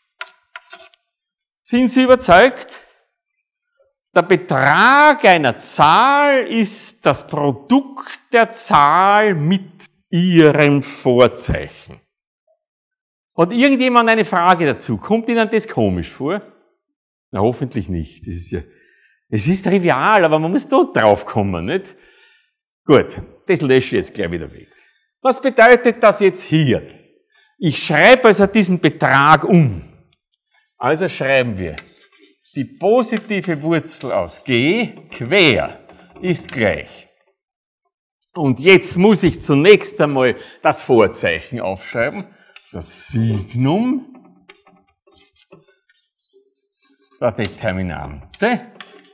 Sind Sie überzeugt? Der Betrag einer Zahl ist das Produkt der Zahl mit ihrem Vorzeichen. Hat irgendjemand eine Frage dazu? Kommt Ihnen das komisch vor? Na, hoffentlich nicht. Das ist ja, es ist trivial, aber man muss dort drauf kommen, nicht? Gut, das lösche ich jetzt gleich wieder weg. Was bedeutet das jetzt hier? Ich schreibe also diesen Betrag um. Also schreiben wir, die positive Wurzel aus g quer ist gleich. Und jetzt muss ich zunächst einmal das Vorzeichen aufschreiben. Das Signum der Determinante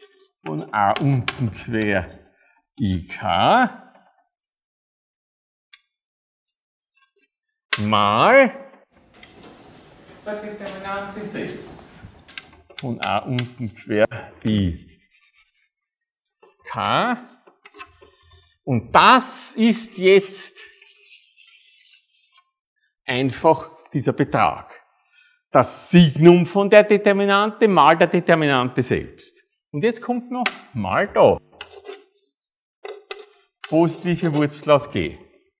von a unten quer I K mal der Determinante selbst. Von A unten quer I K. Und das ist jetzt einfach dieser Betrag. Das Signum von der Determinante mal der Determinante selbst. Und jetzt kommt noch mal da. Positive Wurzel aus G.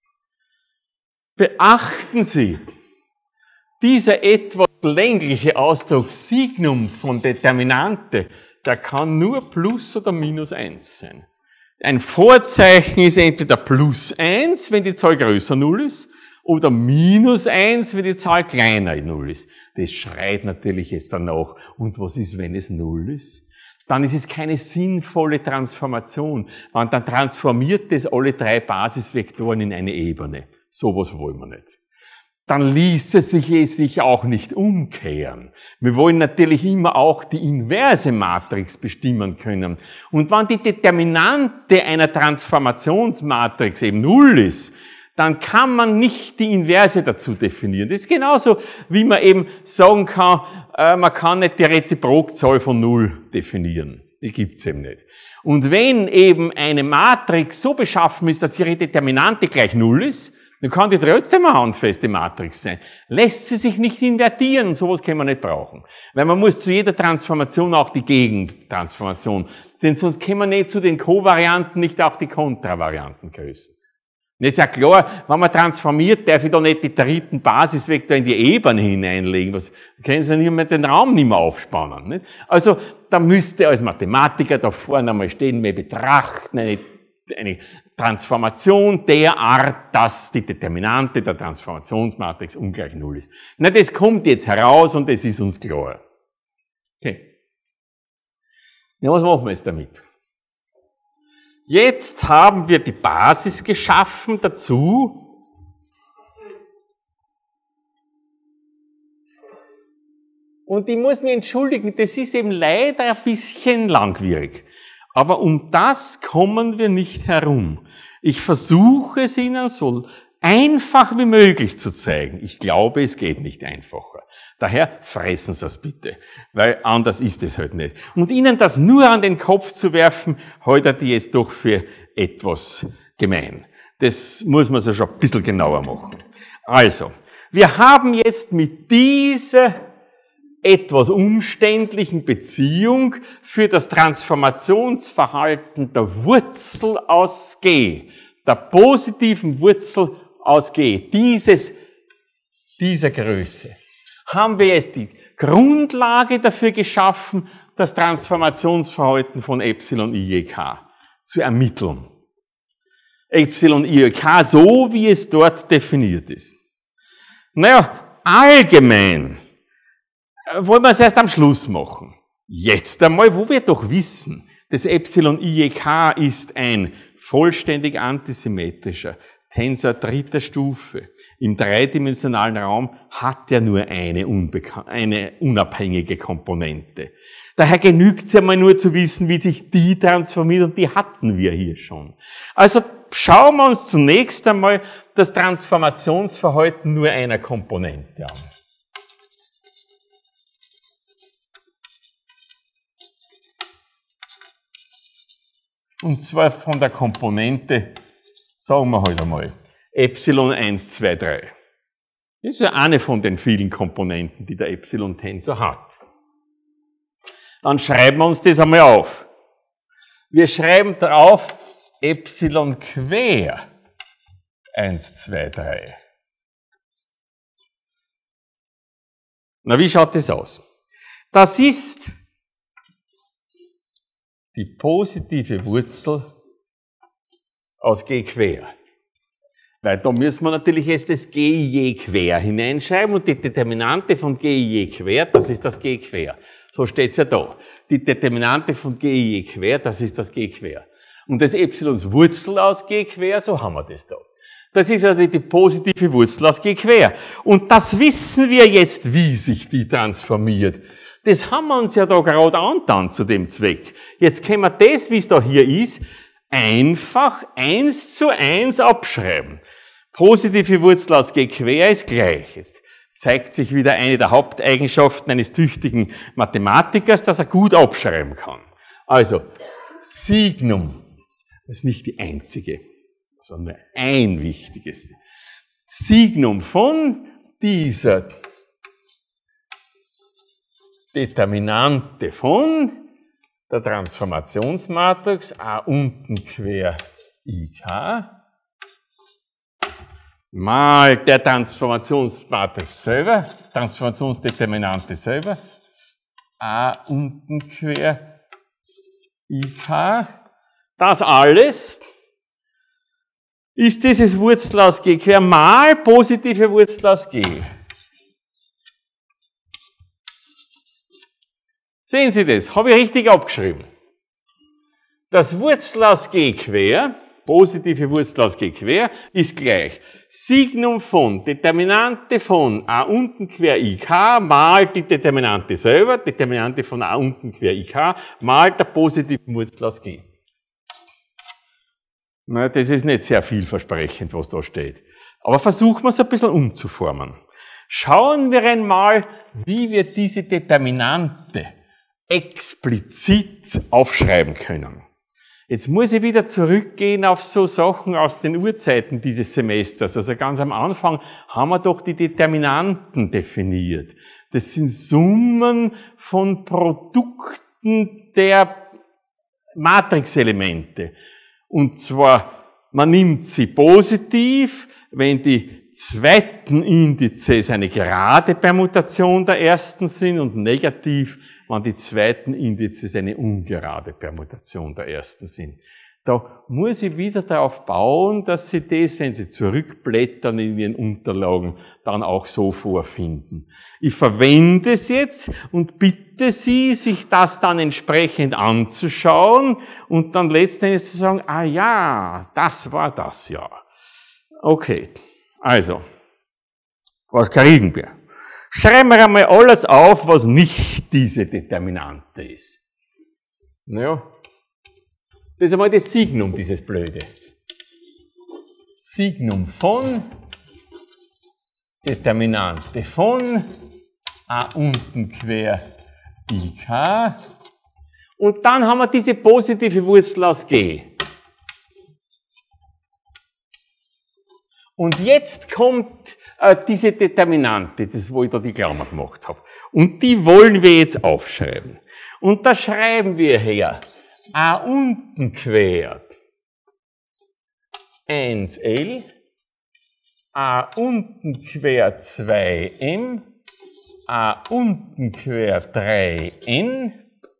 Beachten Sie, dieser etwas längliche Ausdruck Signum von Determinante, der kann nur plus oder minus eins sein. Ein Vorzeichen ist entweder plus eins, wenn die Zahl größer null ist, oder minus eins, wenn die Zahl kleiner null ist. Das schreit natürlich jetzt danach. Und was ist, wenn es null ist? Dann ist es keine sinnvolle Transformation. Man dann transformiert es alle drei Basisvektoren in eine Ebene. Sowas wollen wir nicht. Dann ließe sich es sich auch nicht umkehren. Wir wollen natürlich immer auch die inverse Matrix bestimmen können. Und wenn die Determinante einer Transformationsmatrix eben null ist, dann kann man nicht die Inverse dazu definieren. Das ist genauso, wie man eben sagen kann, äh, man kann nicht die Reziprokzahl von null definieren. Die gibt's eben nicht. Und wenn eben eine Matrix so beschaffen ist, dass ihre Determinante gleich null ist, dann kann die trotzdem eine handfeste Matrix sein. Lässt sie sich nicht invertieren und sowas kann man nicht brauchen. Weil man muss zu jeder Transformation auch die Gegentransformation, denn sonst kann man nicht zu den Kovarianten nicht auch die Kontravarianten größen. Und jetzt ist ja klar, wenn man transformiert, darf ich da nicht die dritten Basisvektor in die Ebene hineinlegen. Was können Sie nicht mehr den Raum nicht mehr aufspannen. Nicht? Also, da müsste als Mathematiker da vorne einmal stehen, wir betrachten eine, eine Transformation der Art, dass die Determinante der Transformationsmatrix ungleich null ist. Na, das kommt jetzt heraus und das ist uns klar. Okay. Ja, was machen wir jetzt damit? Jetzt haben wir die Basis geschaffen dazu, und ich muss mich entschuldigen, das ist eben leider ein bisschen langwierig. Aber um das kommen wir nicht herum. Ich versuche es Ihnen so einfach wie möglich zu zeigen. Ich glaube, es geht nicht einfacher. Daher fressen Sie es bitte, weil anders ist es halt nicht. Und Ihnen das nur an den Kopf zu werfen, halte ich jetzt doch für etwas gemein. Das muss man so schon ein bisschen genauer machen. Also, wir haben jetzt mit dieser etwas umständlichen Beziehung für das Transformationsverhalten der Wurzel aus G, der positiven Wurzel aus G, dieses, dieser Größe, haben wir jetzt die Grundlage dafür geschaffen, das Transformationsverhalten von Epsilon I E K zu ermitteln. Epsilon I E K, so wie es dort definiert ist. Naja, allgemein wollen wir es erst am Schluss machen. Jetzt einmal, wo wir doch wissen, das Epsilon I E K ist ein vollständig antisymmetrischer Tensor dritter Stufe. Im dreidimensionalen Raum hat er nur eine, unbekan- eine unabhängige Komponente. Daher genügt es einmal nur zu wissen, wie sich die transformiert, und die hatten wir hier schon. Also schauen wir uns zunächst einmal das Transformationsverhalten nur einer Komponente an. Und zwar von der Komponente, sagen wir halt einmal, Epsilon eins, zwei, drei. Das ist ja eine von den vielen Komponenten, die der Epsilon-Tensor hat. Dann schreiben wir uns das einmal auf. Wir schreiben drauf Epsilon quer eins, zwei, drei. Na, wie schaut das aus? Das ist die positive Wurzel aus G quer. Weil da müssen wir natürlich jetzt das G je quer hineinschreiben, und die Determinante von G je quer, das ist das G quer. So steht's ja da. Die Determinante von G je quer, das ist das G quer. Und das Epsilons Wurzel aus G quer, so haben wir das da. Das ist also die positive Wurzel aus G quer. Und das wissen wir jetzt, wie sich die transformiert. Das haben wir uns ja da gerade angetan zu dem Zweck. Jetzt können wir das, wie es da hier ist, einfach eins zu eins abschreiben. Positive Wurzel aus G quer ist gleich. Jetzt zeigt sich wieder eine der Haupteigenschaften eines tüchtigen Mathematikers, dass er gut abschreiben kann. Also, Signum, das ist nicht die einzige, sondern ein wichtiges. Signum von dieser Determinante von der Transformationsmatrix A unten quer I K mal der Transformationsmatrix selber, Transformationsdeterminante selber, A unten quer I K. Das alles ist dieses Wurzel aus G quer mal positive Wurzel aus G. Sehen Sie das? Habe ich richtig abgeschrieben. Das Wurzel aus G quer, positive Wurzel aus G quer, ist gleich Signum von Determinante von A unten quer I K mal die Determinante selber, Determinante von A unten quer I K mal der positiven Wurzel aus G. Na, das ist nicht sehr vielversprechend, was da steht. Aber versuchen wir es ein bisschen umzuformen. Schauen wir einmal, wie wir diese Determinante explizit aufschreiben können. Jetzt muss ich wieder zurückgehen auf so Sachen aus den Urzeiten dieses Semesters. Also ganz am Anfang haben wir doch die Determinanten definiert. Das sind Summen von Produkten der Matrixelemente. Und zwar, man nimmt sie positiv, wenn die zweiten Indizes eine gerade Permutation der ersten sind und negativ, wenn die zweiten Indizes eine ungerade Permutation der ersten sind. Da muss ich wieder darauf bauen, dass Sie das, wenn Sie zurückblättern in Ihren Unterlagen, dann auch so vorfinden. Ich verwende es jetzt und bitte Sie, sich das dann entsprechend anzuschauen und dann letztendlich zu sagen, ah ja, das war das ja. Okay, also, was kriegen wir? Schreiben wir einmal alles auf, was nicht diese Determinante ist. Naja, das ist einmal das Signum, dieses Blöde. Signum von Determinante von A unten quer I K. Und dann haben wir diese positive Wurzel aus G. Und jetzt kommt äh, diese Determinante, das wo ich da die Klammer gemacht habe. Und die wollen wir jetzt aufschreiben. Und da schreiben wir her A unten quer eins L, A unten quer zwei M, A unten quer drei N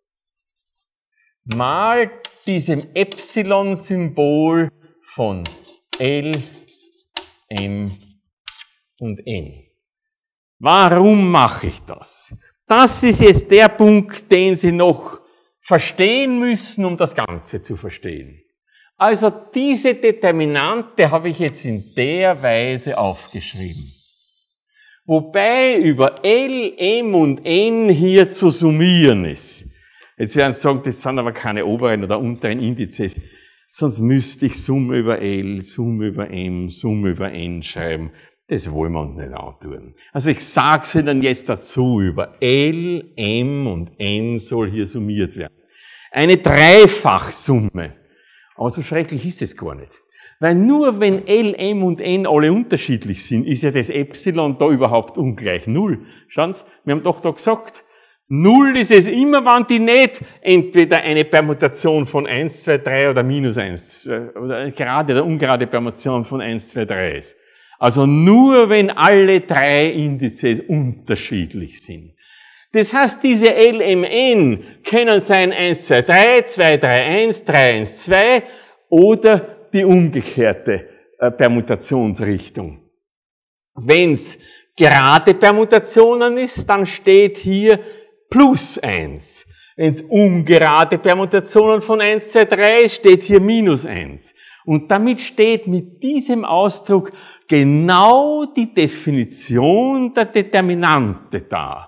mal diesem Epsilon-Symbol von L, M und N. Warum mache ich das? Das ist jetzt der Punkt, den Sie noch verstehen müssen, um das Ganze zu verstehen. Also diese Determinante habe ich jetzt in der Weise aufgeschrieben. Wobei über L, M und N hier zu summieren ist. Jetzt werden Sie sagen, das sind aber keine oberen oder unteren Indizes. Sonst müsste ich Summe über L, Summe über M, Summe über N schreiben. Das wollen wir uns nicht antun. Also ich sage es Ihnen jetzt dazu, über L, M und N soll hier summiert werden. Eine Dreifachsumme. Aber so schrecklich ist es gar nicht. Weil nur wenn L, M und N alle unterschiedlich sind, ist ja das Epsilon da überhaupt ungleich Null. Schauen Sie, wir haben doch da gesagt, Null ist es immer, wenn die nicht entweder eine Permutation von eins, zwei, drei oder minus eins, oder eine gerade oder ungerade Permutation von eins, zwei, drei ist. Also nur, wenn alle drei Indizes unterschiedlich sind. Das heißt, diese L M N können sein eins, zwei, drei, zwei, drei, eins, drei, eins, zwei oder die umgekehrte äh, Permutationsrichtung. Wenn es gerade Permutationen ist, dann steht hier plus eins. Wenn es ungerade Permutationen von eins, zwei, drei ist, steht hier minus eins. Und damit steht mit diesem Ausdruck genau die Definition der Determinante da.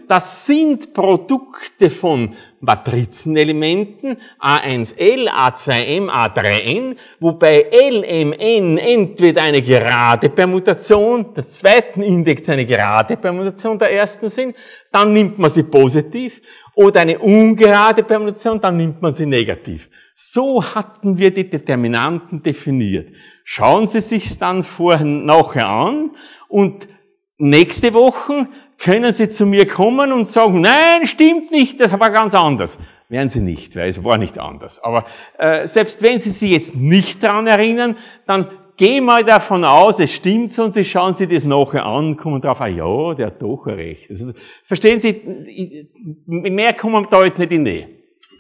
das sind Produkte von Matrizenelementen A eins L, A zwei M, A drei N, wobei L M N entweder eine gerade Permutation, der zweiten Index eine gerade Permutation der ersten sind, dann nimmt man sie positiv, oder eine ungerade Permutation, dann nimmt man sie negativ. So hatten wir die Determinanten definiert. Schauen Sie sich's dann vorher nachher an und nächste Woche können Sie zu mir kommen und sagen, nein, stimmt nicht, das war ganz anders. Werden Sie nicht, weil es war nicht anders. Aber äh, selbst wenn Sie sich jetzt nicht daran erinnern, dann gehen wir davon aus, es stimmt so, und Sie schauen sich das nachher an, kommen drauf, ah ja, der hat doch recht. Also, verstehen Sie, mehr kommen wir da jetzt nicht in die Nähe.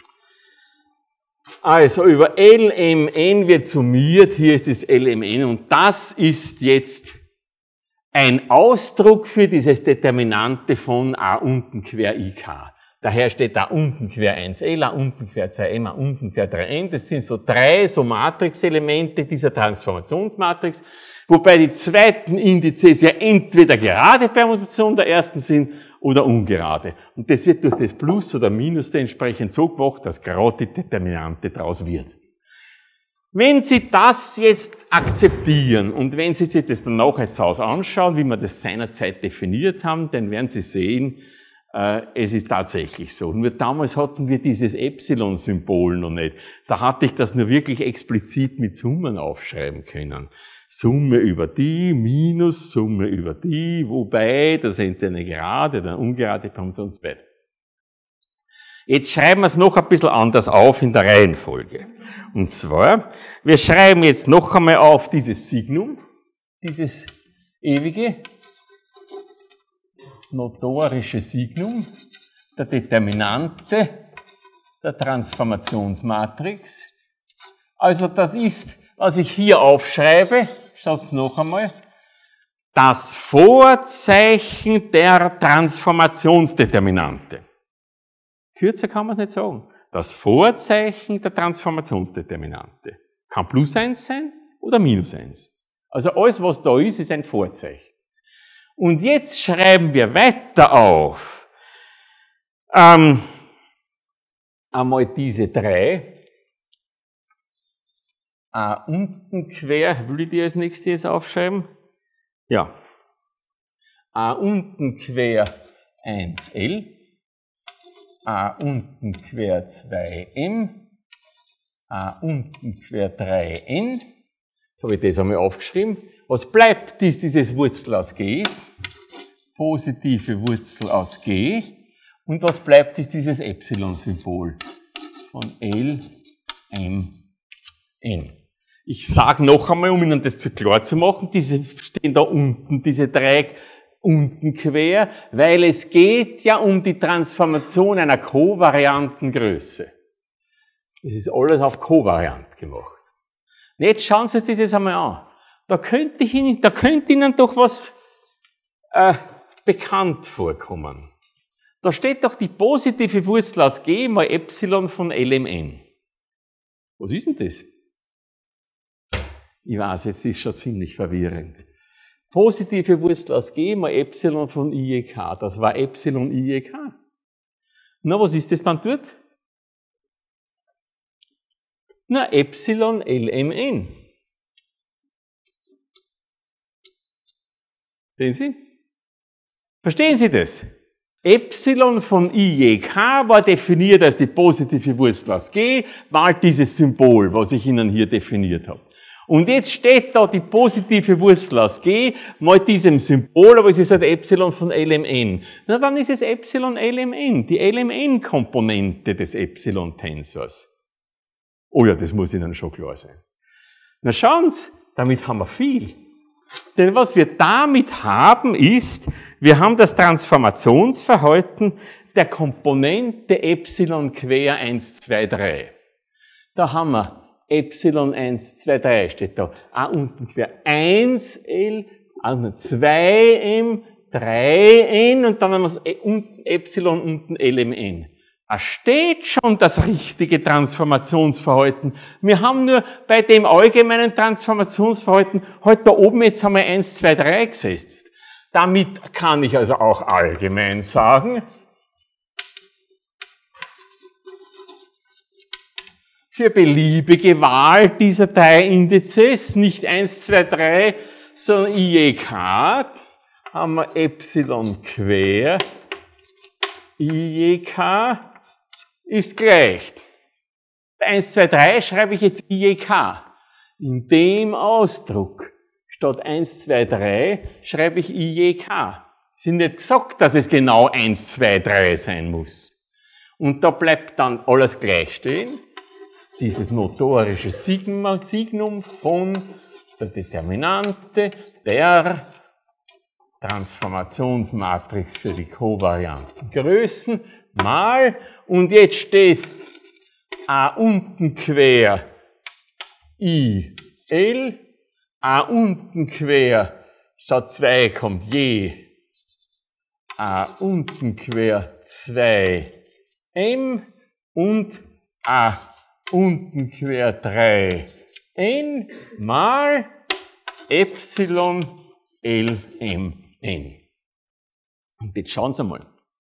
Also, über L M N wird summiert, hier ist das L M N, und das ist jetzt ein Ausdruck für dieses Determinante von A unten quer I K. Daher steht A unten quer eins L, A unten quer zwei M, A unten quer drei N. Das sind so drei so Matrixelemente dieser Transformationsmatrix, wobei die zweiten Indizes ja entweder gerade Permutation der ersten sind oder ungerade. Und das wird durch das Plus oder Minus entsprechend so gemacht, dass gerade die Determinante draus wird. Wenn Sie das jetzt akzeptieren und wenn Sie sich das dann nachher zu Hause anschauen, wie wir das seinerzeit definiert haben, dann werden Sie sehen, äh, es ist tatsächlich so. Nur damals hatten wir dieses Epsilon-Symbol noch nicht. Da hatte ich das nur wirklich explizit mit Summen aufschreiben können. Summe über die minus Summe über die, wobei, das sind eine gerade, eine ungerade Permutation und so weiter. Jetzt schreiben wir es noch ein bisschen anders auf in der Reihenfolge. Und zwar, wir schreiben jetzt noch einmal auf dieses Signum, dieses ewige notorische Signum der Determinante der Transformationsmatrix. Also das ist, was ich hier aufschreibe, schaut noch einmal, das Vorzeichen der Transformationsdeterminante. Kürzer kann man es nicht sagen. Das Vorzeichen der Transformationsdeterminante. Kann plus eins sein oder minus eins. Also alles, was da ist, ist ein Vorzeichen. Und jetzt schreiben wir weiter auf. Ähm, einmal diese drei. A unten quer, will ich die als nächstes jetzt aufschreiben? Ja. A unten quer eins L. A unten quer zwei M, A unten quer drei N. Jetzt habe ich das einmal aufgeschrieben. Was bleibt, ist dieses Wurzel aus G, positive Wurzel aus G. Und was bleibt, ist dieses Epsilon-Symbol von L, M, N. Ich sage noch einmal, um Ihnen das zu klar zu machen, diese stehen da unten, diese drei unten quer, weil es geht ja um die Transformation einer kovarianten Größe. Das ist alles auf kovariant gemacht. Und jetzt schauen Sie sich das einmal an. Da könnte, ich Ihnen, da könnte Ihnen doch was äh, bekannt vorkommen. Da steht doch die positive Wurzel aus G mal Epsilon von L M N. Was ist denn das? Ich weiß, jetzt ist schon ziemlich verwirrend. Positive Wurzel aus G mal Epsilon von I E K. Das war Epsilon I E K. Na, was ist das dann dort? Na, Epsilon L M N. Sehen Sie? Verstehen Sie das? Epsilon von I E K war definiert als die positive Wurzel aus G, mal dieses Symbol, was ich Ihnen hier definiert habe. Und jetzt steht da die positive Wurzel aus G, mal diesem Symbol, aber es ist halt Epsilon von L M N. Na, dann ist es Epsilon L M N, die L M N-Komponente des Epsilon-Tensors. Oh ja, das muss Ihnen schon klar sein. Na schauen Sie, damit haben wir viel. Denn was wir damit haben ist, wir haben das Transformationsverhalten der Komponente Epsilon quer eins, zwei, drei. Da haben wir Epsilon eins, zwei, drei steht da. A unten quer eins L, unten zwei M, drei N und dann haben wir das Epsilon unten L M N. Da steht schon das richtige Transformationsverhalten. Wir haben nur bei dem allgemeinen Transformationsverhalten heute da oben jetzt haben wir eins, zwei, drei gesetzt. Damit kann ich also auch allgemein sagen, für beliebige Wahl dieser drei Indizes, nicht eins, zwei, drei, sondern I je K, haben wir Epsilon quer I je K ist gleich. eins, zwei, drei schreibe ich jetzt I je K. In dem Ausdruck statt eins, zwei, drei schreibe ich I je K. Es ist nicht gesagt, dass es genau eins, zwei, drei sein muss. Und da bleibt dann alles gleich stehen. Dieses notorische Sigma, Signum von der Determinante der Transformationsmatrix für die kovarianten Größen mal, und jetzt steht A unten quer I L, A unten quer, statt zwei kommt je, A unten quer zwei M und A unten quer drei N mal Epsilon L M N. Und jetzt schauen Sie mal.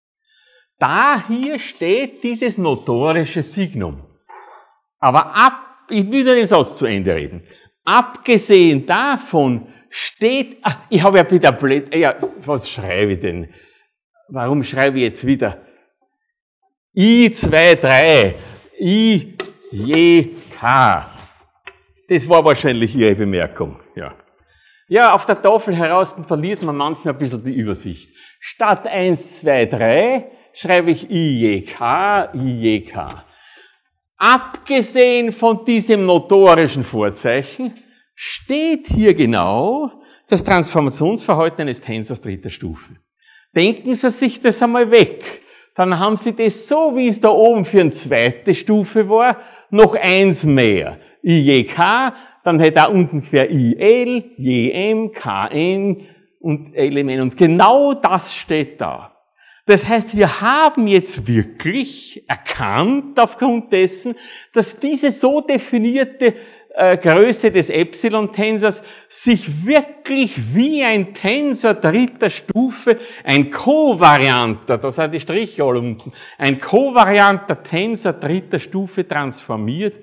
Da hier steht dieses notorische Signum. Aber ab, ich will den Satz zu Ende reden. Abgesehen davon steht, ach, ich habe ja wieder blöd, ja, was schreibe ich denn? Warum schreibe ich jetzt wieder I zwei drei, I je K. Das war wahrscheinlich Ihre Bemerkung, ja. Ja, auf der Tafel heraus verliert man manchmal ein bisschen die Übersicht. Statt eins, zwei, drei schreibe ich I je K, I je K. Abgesehen von diesem notorischen Vorzeichen steht hier genau das Transformationsverhalten eines Tensors dritter Stufe. Denken Sie sich das einmal weg. Dann haben Sie das so, wie es da oben für eine zweite Stufe war, noch eins mehr. I je K, dann hätte er unten quer I L, je M, K N und L M N. Und genau das steht da. Das heißt, wir haben jetzt wirklich erkannt aufgrund dessen, dass diese so definierte äh, Größe des Epsilon-Tensors sich wirklich wie ein Tensor dritter Stufe, ein kovarianter, da sind die Striche alle unten, ein kovarianter Tensor dritter Stufe transformiert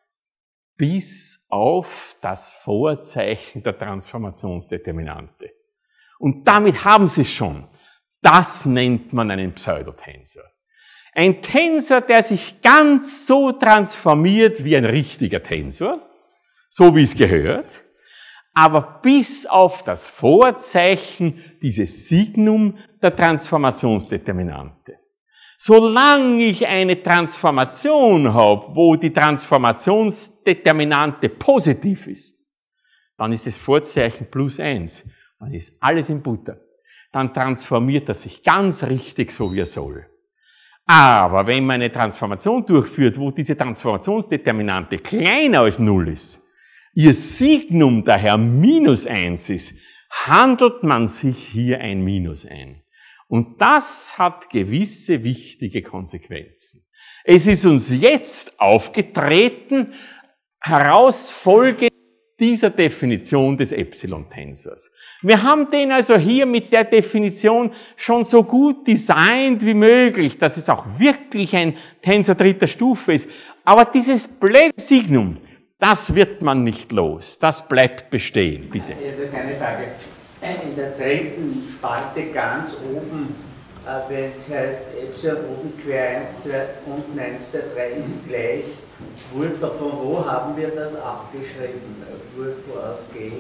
bis auf das Vorzeichen der Transformationsdeterminante. Und damit haben Sie es schon. Das nennt man einen Pseudotensor. Ein Tensor, der sich ganz so transformiert wie ein richtiger Tensor, so wie es gehört, aber bis auf das Vorzeichen, dieses Signum der Transformationsdeterminante. Solange ich eine Transformation habe, wo die Transformationsdeterminante positiv ist, dann ist das Vorzeichen plus eins. Dann ist alles in Butter. Dann transformiert er sich ganz richtig, so wie er soll. Aber wenn man eine Transformation durchführt, wo diese Transformationsdeterminante kleiner als null ist, ihr Signum daher minus eins ist, handelt man sich hier ein Minus ein. Und das hat gewisse wichtige Konsequenzen. Es ist uns jetzt aufgetreten, herausfolgend dieser Definition des Epsilon-Tensors. Wir haben den also hier mit der Definition schon so gut designt wie möglich, dass es auch wirklich ein Tensor dritter Stufe ist. Aber dieses blöde Signum, das wird man nicht los. Das bleibt bestehen, bitte. Ich habe eine Frage. In der dritten Spalte ganz oben, wenn es heißt, Epsilon oben quer eins, zwei, unten eins, zwei, drei ist gleich, Wurzel von wo haben wir das abgeschrieben? Wurzel aus G?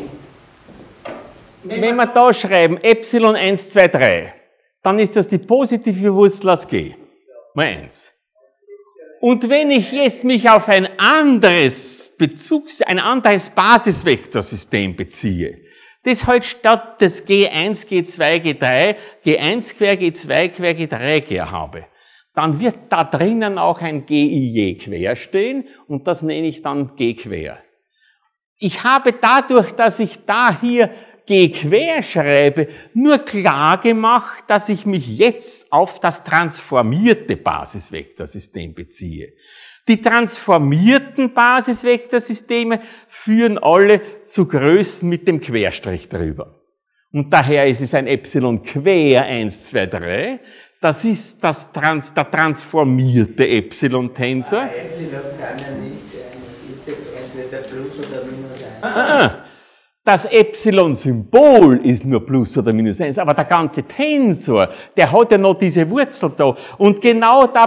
Wenn wir da schreiben Epsilon eins, zwei, drei, dann ist das die positive Wurzel aus G. Mal eins. Und wenn ich jetzt mich auf ein anderes Bezugs-, ein anderes Basisvektorsystem beziehe, das halt statt des G eins, G zwei, G drei, G eins quer, G zwei quer, G drei quer habe, dann wird da drinnen auch ein G I je quer stehen und das nenne ich dann G quer. Ich habe dadurch, dass ich da hier G quer schreibe, nur klar gemacht, dass ich mich jetzt auf das transformierte Basisvektorsystem beziehe. Die transformierten Basisvektorsysteme führen alle zu Größen mit dem Querstrich drüber. Und daher ist es ein Epsilon quer eins, zwei, drei. Das ist das Trans, der transformierte Epsilon-Tensor. Ah, Epsilon kann ja nicht, ist entweder plus oder minus eins. Ah, das Epsilon-Symbol ist nur plus oder minus eins, aber der ganze Tensor, der hat ja noch diese Wurzel da. Und genau da...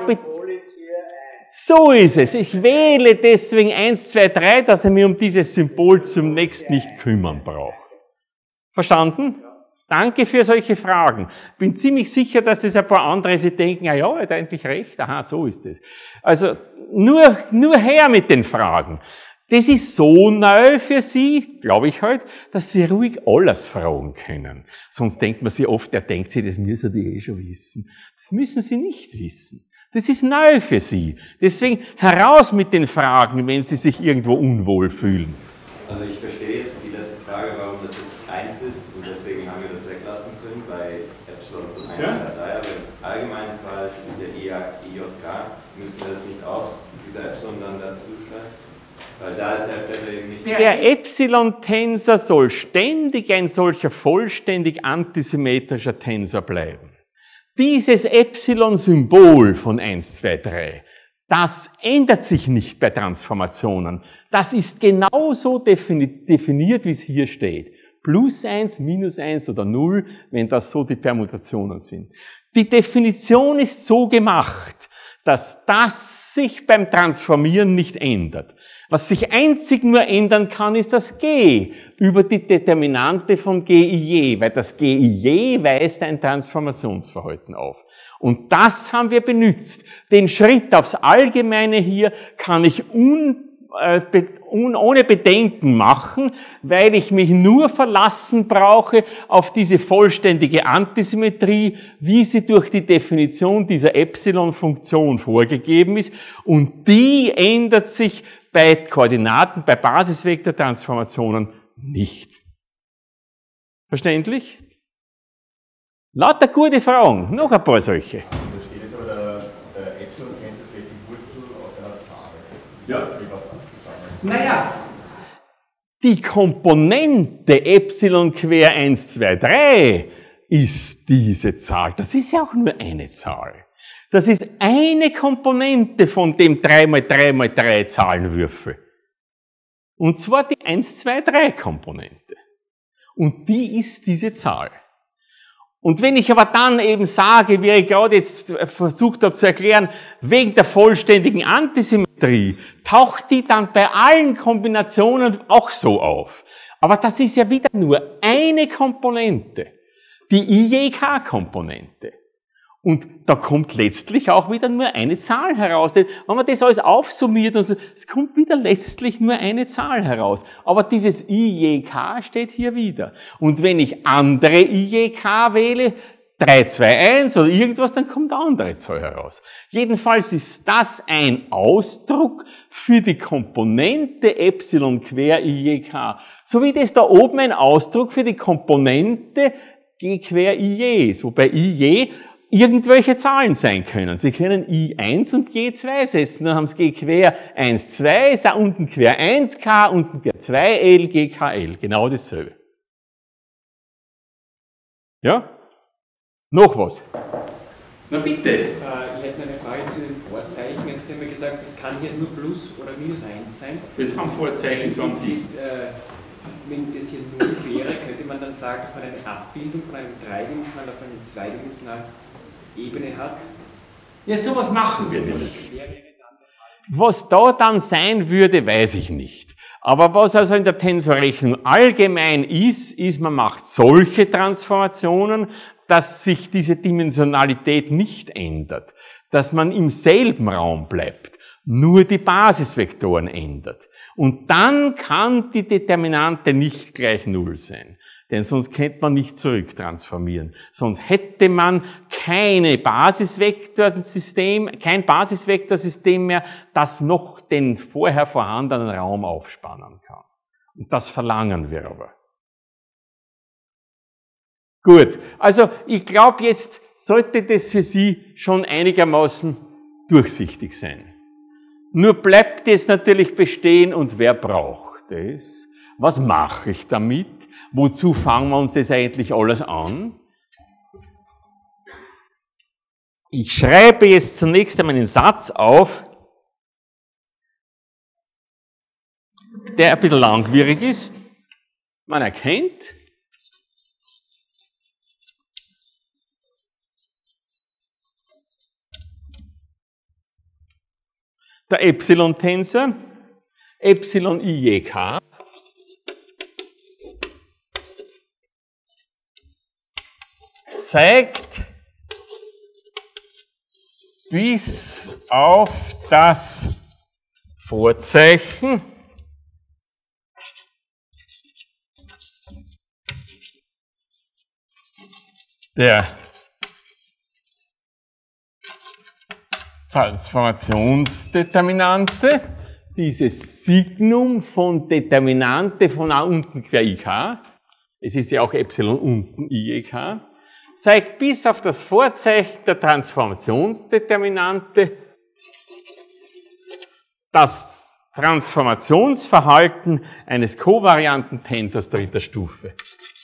So ist es. Ich wähle deswegen eins, zwei, drei, dass ich mich um dieses Symbol zunächst nicht kümmern brauche. Verstanden? Danke für solche Fragen. Bin ziemlich sicher, dass es ein paar andere sich denken, ah ja, er hat eigentlich recht, aha, so ist es. Also nur, nur her mit den Fragen. Das ist so neu für Sie, glaube ich halt, dass Sie ruhig alles fragen können. Sonst denkt man sich oft, er denkt sich, das müssen die eh schon wissen. Das müssen Sie nicht wissen. Das ist neu für Sie. Deswegen heraus mit den Fragen, wenn Sie sich irgendwo unwohl fühlen. Also ich verstehe jetzt die letzte Frage, warum das jetzt eins ist und deswegen haben wir das weglassen können bei Epsilon von eins, Ja? zwei, drei, aber im allgemeinen Fall mit der E J K müssen wir das nicht auch, dieser Epsilon dann dazu schreiben? Weil da ist der Fälle eben nicht... Der Epsilon-Tensor soll ständig ein solcher vollständig antisymmetrischer Tensor bleiben. Dieses Epsilon-Symbol von eins, zwei, drei, das ändert sich nicht bei Transformationen. Das ist genauso definiert, wie es hier steht. Plus eins, minus eins oder null, wenn das so die Permutationen sind. Die Definition ist so gemacht, dass das sich beim Transformieren nicht ändert. Was sich einzig nur ändern kann, ist das G über die Determinante von G I J, weil das G I J weist ein Transformationsverhalten auf. Und das haben wir benutzt. Den Schritt aufs Allgemeine hier kann ich un, äh, be, un, ohne Bedenken machen, weil ich mich nur verlassen brauche auf diese vollständige Antisymmetrie, wie sie durch die Definition dieser Epsilon-Funktion vorgegeben ist. Und die ändert sich bei Koordinaten, bei Basisvektortransformationen nicht. Verständlich? Lauter gute Fragen. Noch ein paar solche. Da steht jetzt aber, der, der Epsilon-Tensor wird die Wurzel aus einer Zahl. Ja. Wie passt das zusammen? Naja, die Komponente Epsilon quer eins, zwei, drei ist diese Zahl. Das ist ja auch nur eine Zahl. Das ist eine Komponente von dem drei mal drei mal drei Zahlenwürfel. Und zwar die eins, zwei, drei Komponente. Und die ist diese Zahl. Und wenn ich aber dann eben sage, wie ich gerade jetzt versucht habe zu erklären, wegen der vollständigen Antisymmetrie, taucht die dann bei allen Kombinationen auch so auf. Aber das ist ja wieder nur eine Komponente. Die I J K-Komponente. Und da kommt letztlich auch wieder nur eine Zahl heraus. Denn wenn man das alles aufsummiert, und so, es kommt wieder letztlich nur eine Zahl heraus. Aber dieses I J K steht hier wieder. Und wenn ich andere I J K wähle, drei, zwei, eins oder irgendwas, dann kommt eine andere Zahl heraus. Jedenfalls ist das ein Ausdruck für die Komponente Epsilon quer I J K. So wie das da oben ein Ausdruck für die Komponente G quer I J ist. Wobei I J irgendwelche Zahlen sein können. Sie können I eins und G zwei setzen, dann haben Sie G quer eins, zwei, ist da unten quer eins K, unten quer zwei L, G K L. Genau dasselbe. Ja? Noch was? Na bitte! Äh, ich hätte eine Frage zu den Vorzeichen. Also Sie haben ja gesagt, es kann hier nur Plus oder Minus eins sein. Das haben Vorzeichen, Das ist, äh, wenn das hier null wäre, könnte man dann sagen, dass man eine Abbildung von einem dreidimensionalen auf eine zweidimensionale Ebene hat. Ja, sowas machen wir nicht. Was da dann sein würde, weiß ich nicht. Aber was also in der Tensorrechnung allgemein ist, ist, man macht solche Transformationen, dass sich diese Dimensionalität nicht ändert, dass man im selben Raum bleibt, nur die Basisvektoren ändert. Und dann kann die Determinante nicht gleich Null sein. Denn sonst könnte man nicht zurücktransformieren. Sonst hätte man keine Basisvektorsystem, kein Basisvektorsystem mehr, das noch den vorher vorhandenen Raum aufspannen kann. Und das verlangen wir aber. Gut, also ich glaube, jetzt sollte das für Sie schon einigermaßen durchsichtig sein. Nur bleibt es natürlich bestehen, und wer braucht es? Was mache ich damit? Wozu fangen wir uns das eigentlich alles an? Ich schreibe jetzt zunächst einmal einen Satz auf, der ein bisschen langwierig ist. Man erkennt, der Epsilon-Tensor, Epsilon I je K, zeigt bis auf das Vorzeichen der Transformationsdeterminante, dieses Signum von Determinante von A unten quer I K, es ist ja auch Epsilon unten I je K, zeigt bis auf das Vorzeichen der Transformationsdeterminante das Transformationsverhalten eines kovarianten Tensors dritter Stufe.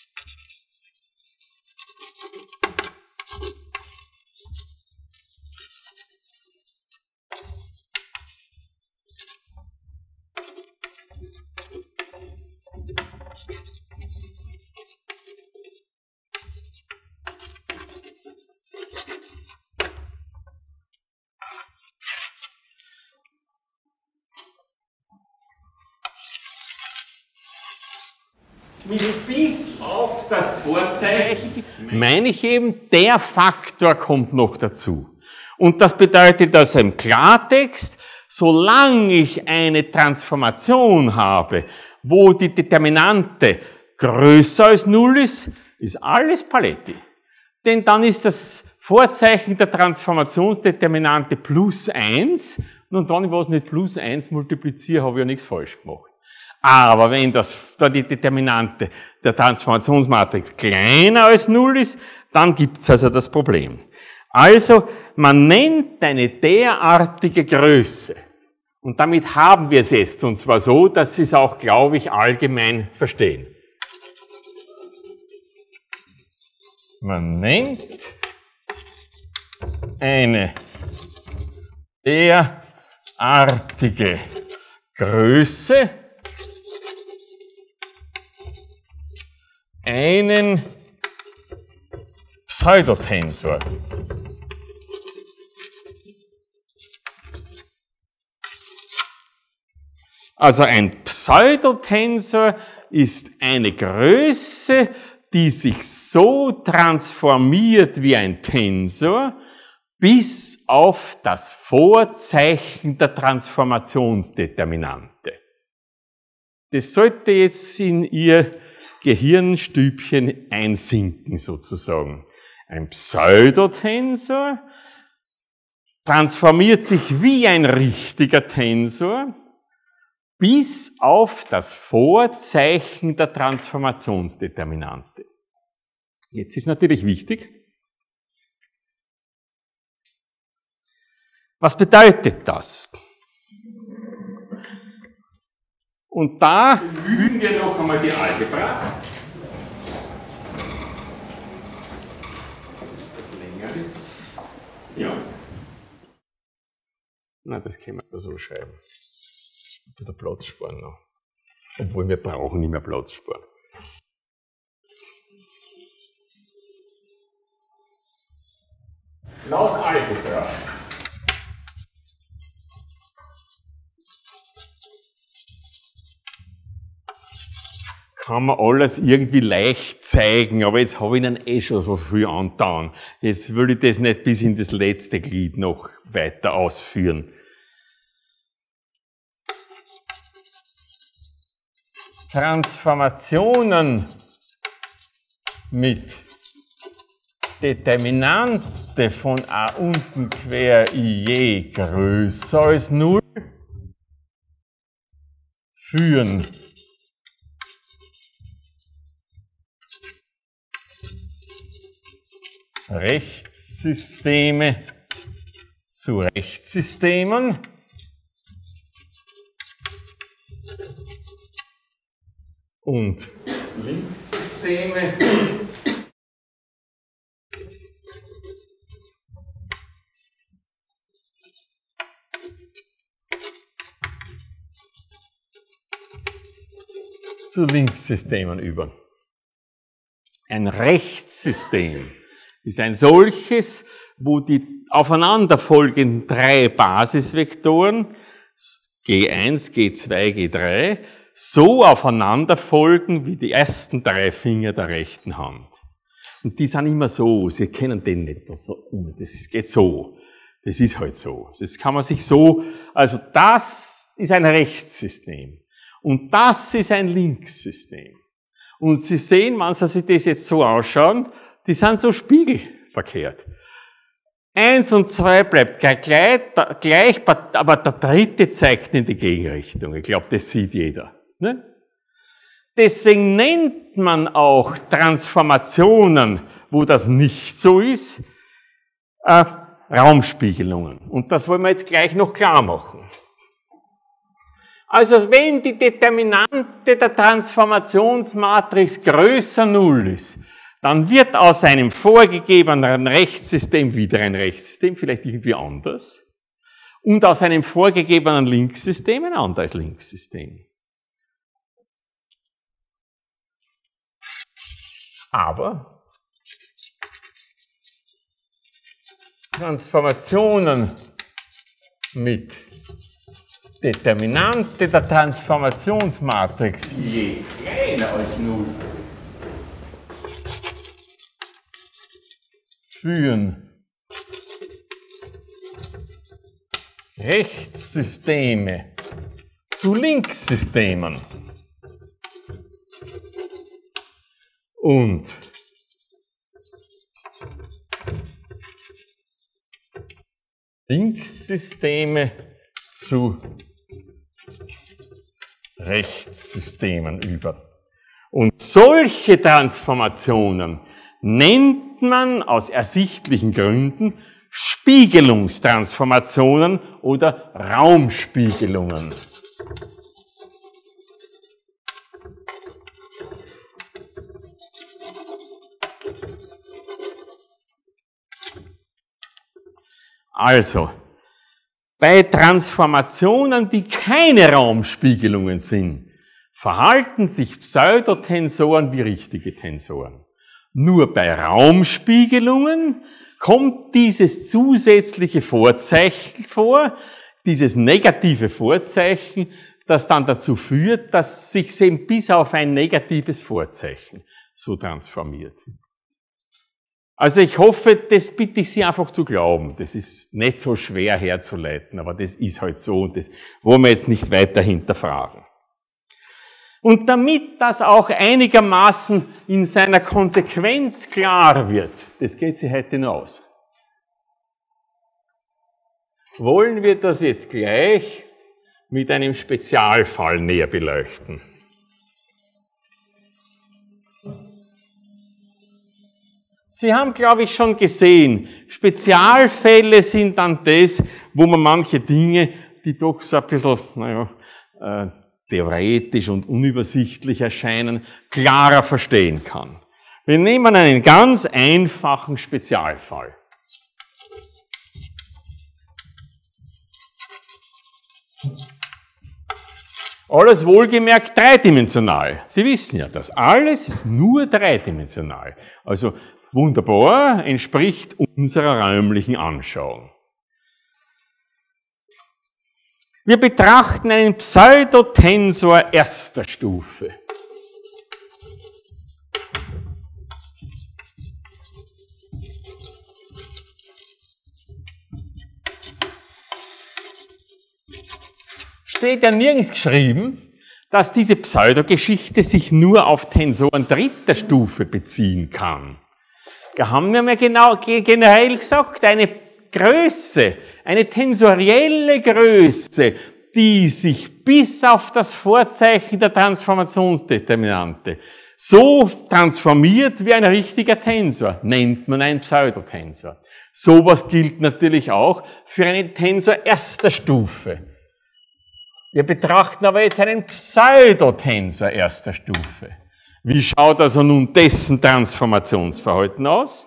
Bis auf das Vorzeichen meine ich eben, der Faktor kommt noch dazu. Und das bedeutet also im Klartext, solange ich eine Transformation habe, wo die Determinante größer als null ist, ist alles Paletti. Denn dann ist das Vorzeichen der Transformationsdeterminante plus eins, und wenn ich was mit plus eins multipliziere, habe ich ja nichts falsch gemacht. Aber wenn das, da die Determinante der Transformationsmatrix kleiner als null ist, dann gibt es also das Problem. Also, man nennt eine derartige Größe. Und damit haben wir es jetzt, und zwar so, dass Sie es auch, glaube ich, allgemein verstehen. Man nennt eine derartige Größe einen Pseudotensor. Also ein Pseudotensor ist eine Größe, die sich so transformiert wie ein Tensor, bis auf das Vorzeichen der Transformationsdeterminante. Das sollte jetzt in Ihr Gehirnstübchen einsinken sozusagen. Ein Pseudotensor transformiert sich wie ein richtiger Tensor bis auf das Vorzeichen der Transformationsdeterminante. Jetzt ist natürlich wichtig, was bedeutet das? Und da üben wir noch einmal die Algebra. Das länger ist. Ja. Na, das können wir so schreiben. Ein bisschen Platz sparen noch. Obwohl wir brauchen nicht mehr Platz sparen. Nach Algebra. Kann man alles irgendwie leicht zeigen, aber jetzt habe ich Ihnen eh schon so viel angetan. Jetzt will ich das nicht bis in das letzte Glied noch weiter ausführen. Transformationen mit Determinante von A unten quer I je größer als null führen Rechtssysteme zu Rechtssystemen, und Linkssysteme. Zu Linkssystemen über. Ein Rechtssystem ist ein solches, wo die aufeinanderfolgenden drei Basisvektoren G eins, G zwei, G drei so aufeinander folgen wie die ersten drei Finger der rechten Hand. Und die sind immer so, Sie kennen den nicht, das geht so, das ist halt so. Das kann man sich so, also das ist ein Rechtssystem. Und das ist ein Linkssystem. Und Sie sehen, wenn Sie sich das jetzt so anschauen, die sind so spiegelverkehrt. Eins und zwei bleibt gleich, gleich, aber der dritte zeigt in die Gegenrichtung. Ich glaube, das sieht jeder. Ne? Deswegen nennt man auch Transformationen, wo das nicht so ist, äh, Raumspiegelungen. Und das wollen wir jetzt gleich noch klar machen. Also wenn die Determinante der Transformationsmatrix größer Null ist, dann wird aus einem vorgegebenen Rechtssystem wieder ein Rechtssystem, vielleicht irgendwie anders, und aus einem vorgegebenen Linkssystem ein anderes Linkssystem. Aber Transformationen mit Determinante der Transformationsmatrix je kleiner als Null führen Rechtssysteme zu Linkssystemen und Linkssysteme zu Rechtssystemen über. Und solche Transformationen nennt man aus ersichtlichen Gründen Spiegelungstransformationen oder Raumspiegelungen. Also, bei Transformationen, die keine Raumspiegelungen sind, verhalten sich Pseudotensoren wie richtige Tensoren. Nur bei Raumspiegelungen kommt dieses zusätzliche Vorzeichen vor, dieses negative Vorzeichen, das dann dazu führt, dass sich eben bis auf ein negatives Vorzeichen so transformiert. Also ich hoffe, das bitte ich Sie einfach zu glauben. Das ist nicht so schwer herzuleiten, aber das ist halt so und das wollen wir jetzt nicht weiter hinterfragen. Und damit das auch einigermaßen in seiner Konsequenz klar wird, das geht sich heute noch aus, wollen wir das jetzt gleich mit einem Spezialfall näher beleuchten. Sie haben, glaube ich, schon gesehen, Spezialfälle sind dann das, wo man manche Dinge, die doch so ein bisschen, naja, äh, theoretisch und unübersichtlich erscheinen, klarer verstehen kann. Wir nehmen einen ganz einfachen Spezialfall. Alles wohlgemerkt dreidimensional. Sie wissen ja, das alles ist nur dreidimensional. Also wunderbar, entspricht unserer räumlichen Anschauung. Wir betrachten einen Pseudotensor erster Stufe. Steht ja nirgends geschrieben, dass diese Pseudogeschichte sich nur auf Tensoren dritter Stufe beziehen kann. Da haben wir mal genau, generell gesagt, eine Größe, eine tensorielle Größe, die sich bis auf das Vorzeichen der Transformationsdeterminante so transformiert wie ein richtiger Tensor, nennt man einen Pseudotensor. Sowas gilt natürlich auch für einen Tensor erster Stufe. Wir betrachten aber jetzt einen Pseudotensor erster Stufe. Wie schaut also nun dessen Transformationsverhalten aus?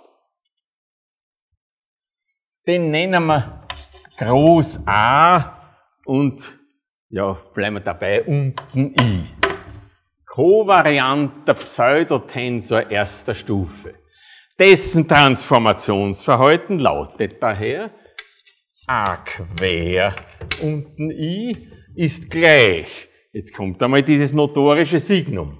Den nennen wir Groß A und, ja, bleiben wir dabei, unten I. Kovarianter Pseudotensor erster Stufe. Dessen Transformationsverhalten lautet daher A quer unten I ist gleich, jetzt kommt einmal dieses notorische Signum.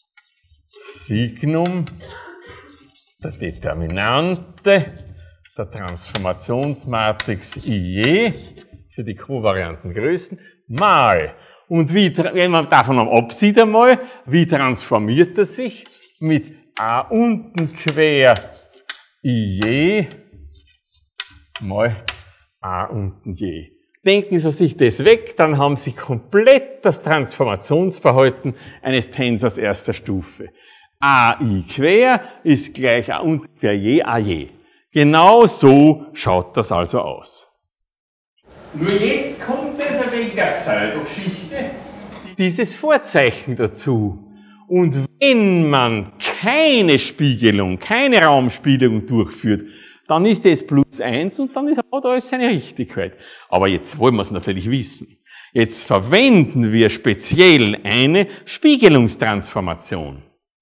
Signum der Determinante der Transformationsmatrix I J für die kovarianten Größen mal. Und wie, wenn man davon absieht einmal, wie transformiert er sich mit A unten quer I J mal A unten J. Denken Sie sich das weg, dann haben Sie komplett das Transformationsverhalten eines Tensors erster Stufe. A I quer ist gleich A unten quer J A J. Genau so schaut das also aus. Nur jetzt kommt es wegen der Pseudogeschichte dieses Vorzeichen dazu. Und wenn man keine Spiegelung, keine Raumspiegelung durchführt, dann ist es plus eins und dann hat alles seine Richtigkeit. Aber jetzt wollen wir es natürlich wissen. Jetzt verwenden wir speziell eine Spiegelungstransformation.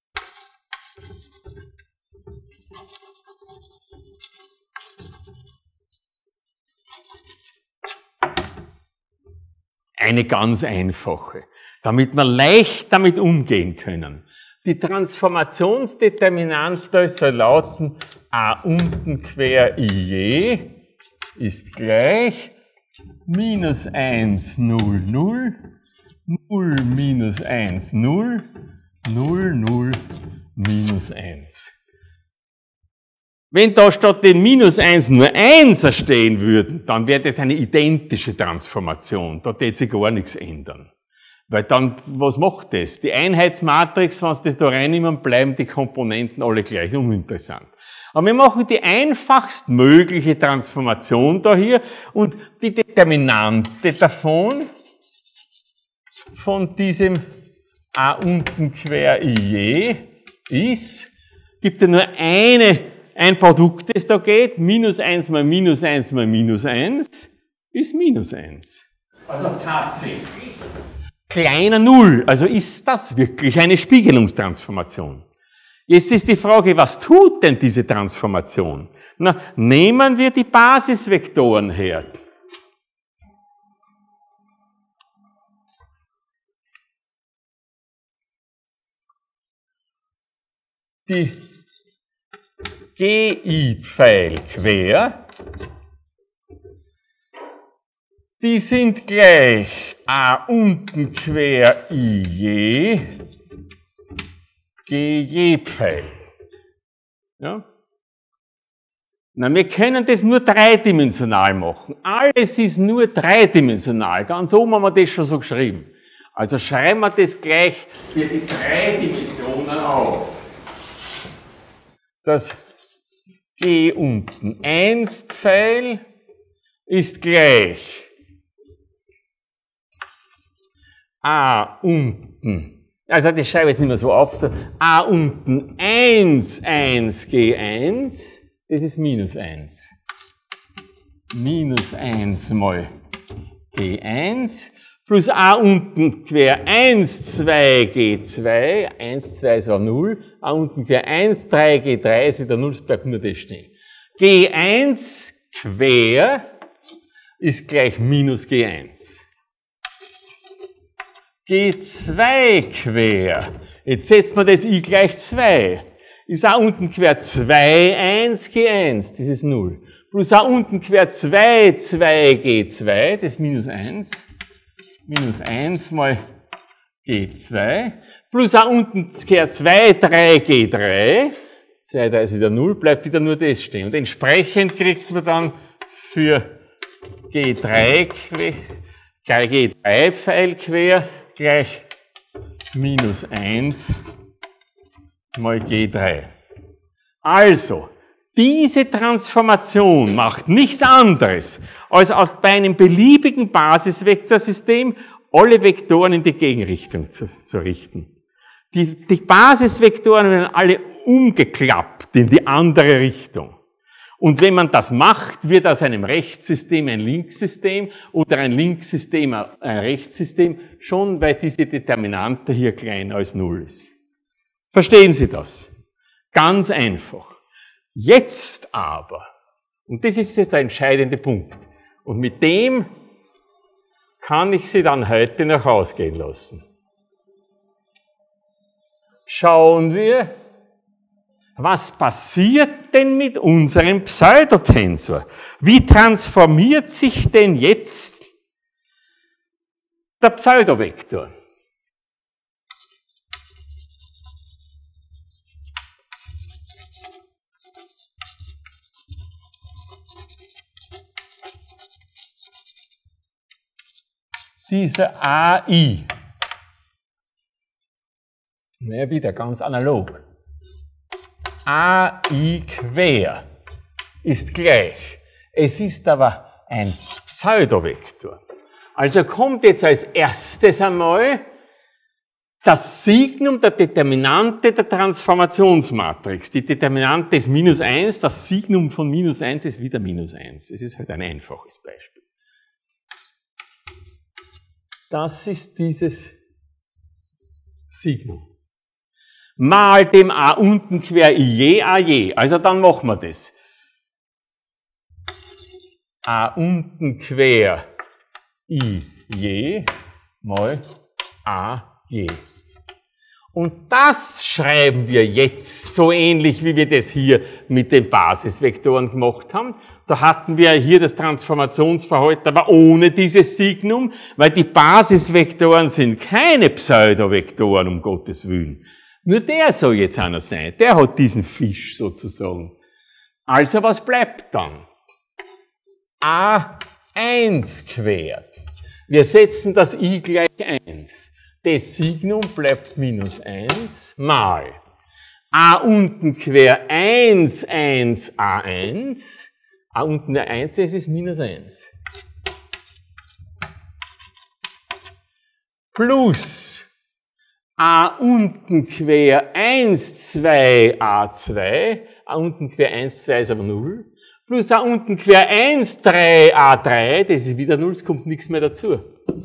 Eine ganz einfache, damit wir leicht damit umgehen können. Die Transformationsdeterminante soll lauten, A unten quer I J ist gleich minus eins, null, null, null, minus eins, null, null, null, minus eins. Wenn da statt den minus eins nur Einser stehen würden, dann wäre das eine identische Transformation. Da täte sich gar nichts ändern. Weil dann, was macht das? Die Einheitsmatrix, wenn Sie das da reinnehmen, bleiben die Komponenten alle gleich uninteressant. Aber wir machen die einfachst mögliche Transformation da hier und die Determinante davon, von diesem A unten quer I J, ist, gibt ja nur eine ein Produkt, das da geht, minus eins mal minus eins mal minus eins, ist minus eins. Also tatsächlich kleiner Null. Also ist das wirklich eine Spiegelungstransformation? Jetzt ist die Frage, was tut denn diese Transformation? Na, nehmen wir die Basisvektoren her. Die G I-Pfeil quer, die sind gleich A unten quer I J, G J-Pfeil. Ja? Na, wir können das nur dreidimensional machen. Alles ist nur dreidimensional. Ganz oben haben wir das schon so geschrieben. Also schreiben wir das gleich für die drei Dimensionen auf. Das G unten eins Pfeil ist gleich A unten, also das schreibe ich jetzt nicht mehr so auf, A unten eins, eins, G eins, das ist minus eins. Minus eins mal G eins plus A unten quer eins, zwei, G zwei, eins, zwei ist auch null, A unten quer eins, drei, G drei ist wieder null, es bleibt nur das stehen. G eins quer ist gleich minus G eins. G zwei quer, jetzt setzt man das I gleich zwei, ist A unten quer zwei, eins, G eins, das ist null. Plus A unten quer zwei, zwei, G zwei, das ist minus eins. Minus eins mal G zwei, plus A unten quer zwei, drei, G drei, zwei, drei ist wieder null, bleibt wieder nur das stehen. Und entsprechend kriegt man dann für G drei, G drei Pfeil quer gleich minus eins mal G drei. Also, diese Transformation macht nichts anderes, als aus bei einem beliebigen Basisvektorsystem alle Vektoren in die Gegenrichtung zu, zu richten. Die, die Basisvektoren werden alle umgeklappt in die andere Richtung. Und wenn man das macht, wird aus einem Rechtssystem ein Linkssystem oder ein Linkssystem ein Rechtssystem, schon weil diese Determinante hier kleiner als Null ist. Verstehen Sie das? Ganz einfach. Jetzt aber, und das ist jetzt der entscheidende Punkt, und mit dem kann ich Sie dann heute noch ausgehen lassen. Schauen wir, was passiert denn mit unserem Pseudotensor? Wie transformiert sich denn jetzt der Pseudovektor? Dieser A I. Ja, wieder ganz analog. A I quer ist gleich. Es ist aber ein Pseudovektor. Also kommt jetzt als erstes einmal das Signum der Determinante der Transformationsmatrix. Die Determinante ist minus eins, das Signum von minus eins ist wieder minus eins. Es ist halt ein einfaches Beispiel. Das ist dieses Signum. Mal dem A unten quer I je A je. Also dann machen wir das. A unten quer I je mal A je. Und das schreiben wir jetzt so ähnlich, wie wir das hier mit den Basisvektoren gemacht haben. Da hatten wir hier das Transformationsverhalten, aber ohne dieses Signum, weil die Basisvektoren sind keine Pseudovektoren, um Gottes Willen. Nur der soll jetzt einer sein. Der hat diesen Fisch sozusagen. Also was bleibt dann? A eins quer. Wir setzen das I gleich eins. Das Signum bleibt minus eins mal A unten quer eins, eins, A eins. A unten der eins, das ist minus eins. Plus A unten quer eins, zwei, A zwei. A unten quer eins, zwei ist aber null. Plus A unten quer eins, drei, A drei. Das ist wieder null, es kommt nichts mehr dazu.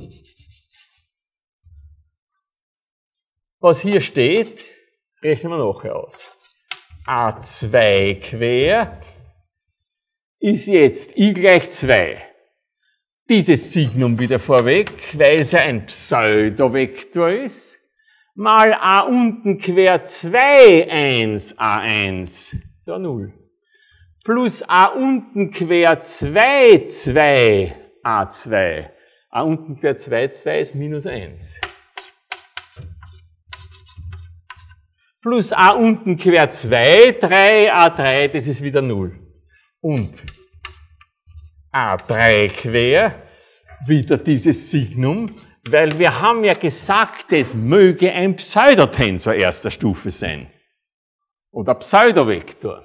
Was hier steht, rechnen wir nachher aus. A zwei quer ist jetzt I gleich zwei. Dieses Signum wieder vorweg, weil es ja ein Pseudovektor ist, mal A unten quer zwei, eins, A eins, so null. Plus A unten quer zwei, zwei, A zwei. A unten quer zwei, zwei ist minus eins. Plus A unten quer zwei, drei, A drei, das ist wieder null. Und A drei quer, wieder dieses Signum, weil wir haben ja gesagt, es möge ein Pseudotensor erster Stufe sein. Oder Pseudovektor.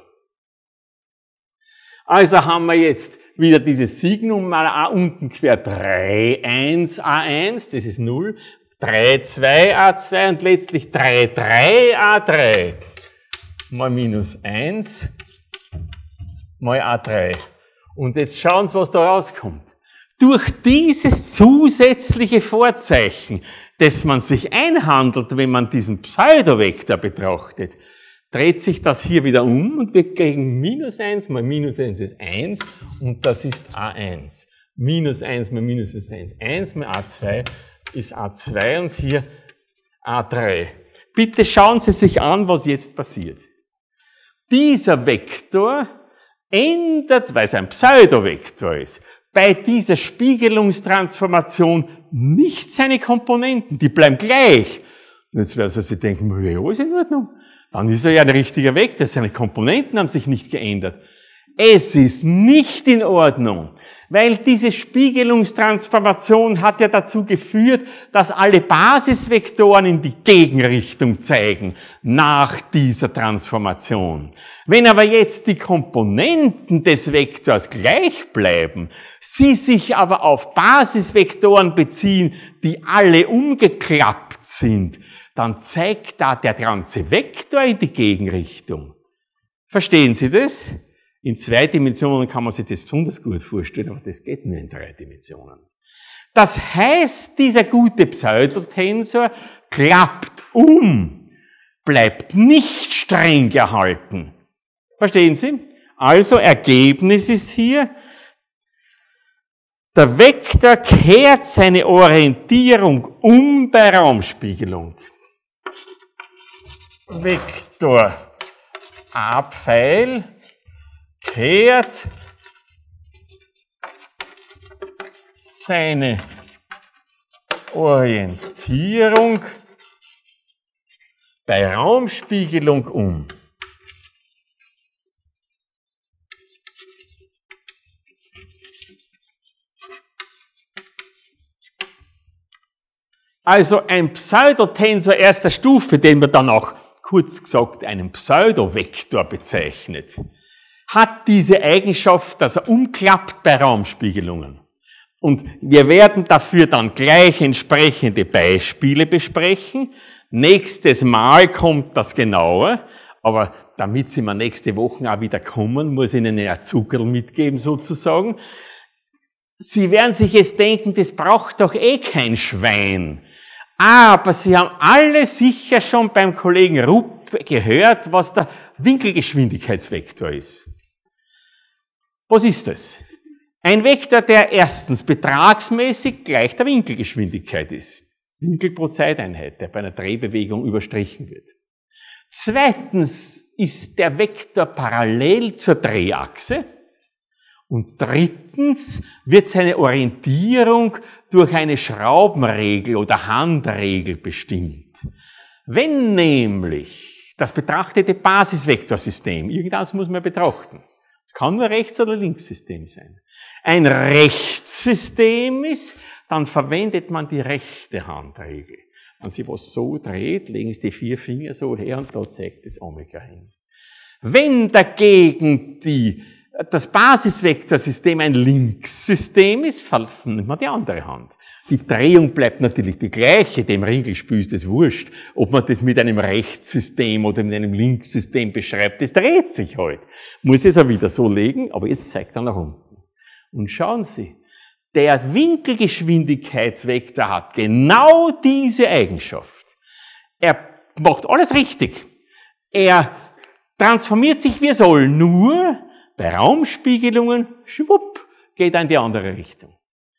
Also haben wir jetzt wieder dieses Signum mal A unten quer drei, eins, A eins, das ist null. drei, zwei, A zwei und letztlich drei, drei, A drei mal minus eins mal A drei. Und jetzt schauen Sie, was da rauskommt. Durch dieses zusätzliche Vorzeichen, das man sich einhandelt, wenn man diesen Pseudovektor betrachtet, dreht sich das hier wieder um und wir kriegen minus eins mal minus eins ist eins und das ist A eins. Minus eins mal minus ist eins. eins mal A zwei ist A zwei und hier A drei. Bitte schauen Sie sich an, was jetzt passiert. Dieser Vektor ändert, weil es ein Pseudovektor ist, bei dieser Spiegelungstransformation nicht seine Komponenten, die bleiben gleich. Und jetzt werden Sie denken, ja, ist in Ordnung. Dann ist er ja ein richtiger Vektor, seine Komponenten haben sich nicht geändert. Es ist nicht in Ordnung, weil diese Spiegelungstransformation hat ja dazu geführt, dass alle Basisvektoren in die Gegenrichtung zeigen nach dieser Transformation. Wenn aber jetzt die Komponenten des Vektors gleich bleiben, sie sich aber auf Basisvektoren beziehen, die alle umgeklappt sind, dann zeigt da der ganze Vektor in die Gegenrichtung. Verstehen Sie das? In zwei Dimensionen kann man sich das besonders gut vorstellen, aber das geht nur in drei Dimensionen. Das heißt, dieser gute Pseudotensor klappt um, bleibt nicht streng erhalten. Verstehen Sie? Also Ergebnis ist hier, der Vektor kehrt seine Orientierung um bei Raumspiegelung. Vektor A-Pfeil kehrt seine Orientierung bei Raumspiegelung um. Also ein Pseudotensor erster Stufe, den man dann auch kurz gesagt einen Pseudovektor bezeichnet, hat diese Eigenschaft, dass er umklappt bei Raumspiegelungen. Und wir werden dafür dann gleich entsprechende Beispiele besprechen. Nächstes Mal kommt das genauer, aber damit Sie mir nächste Woche auch wieder kommen, muss ich Ihnen ein Zuckerl mitgeben sozusagen. Sie werden sich jetzt denken, das braucht doch eh kein Schwein. Aber Sie haben alle sicher schon beim Kollegen Rupp gehört, was der Winkelgeschwindigkeitsvektor ist. Was ist das? Ein Vektor, der erstens betragsmäßig gleich der Winkelgeschwindigkeit ist. Winkel pro Zeiteinheit, der bei einer Drehbewegung überstrichen wird. Zweitens ist der Vektor parallel zur Drehachse. Und drittens wird seine Orientierung durch eine Schraubenregel oder Handregel bestimmt. Wenn nämlich das betrachtete Basisvektorsystem, irgendwas muss man betrachten, es kann nur Rechts- oder Linkssystem sein, ein Rechtssystem ist, dann verwendet man die rechte Handregel. Wenn Sie was so dreht, legen Sie die vier Finger so her und da zeigt das Omega hin. Wenn dagegen die das Basisvektorsystem ein Linkssystem ist, nimmt man die andere Hand. Die Drehung bleibt natürlich die gleiche, dem Ringelspiel ist es wurscht. Ob man das mit einem Rechtssystem oder mit einem Linkssystem beschreibt, das dreht sich halt. Muss es auch wieder so legen, aber jetzt zeigt er nach unten. Und schauen Sie, der Winkelgeschwindigkeitsvektor hat genau diese Eigenschaft. Er macht alles richtig. Er transformiert sich wie er soll, nur bei Raumspiegelungen, schwupp, geht er in die andere Richtung.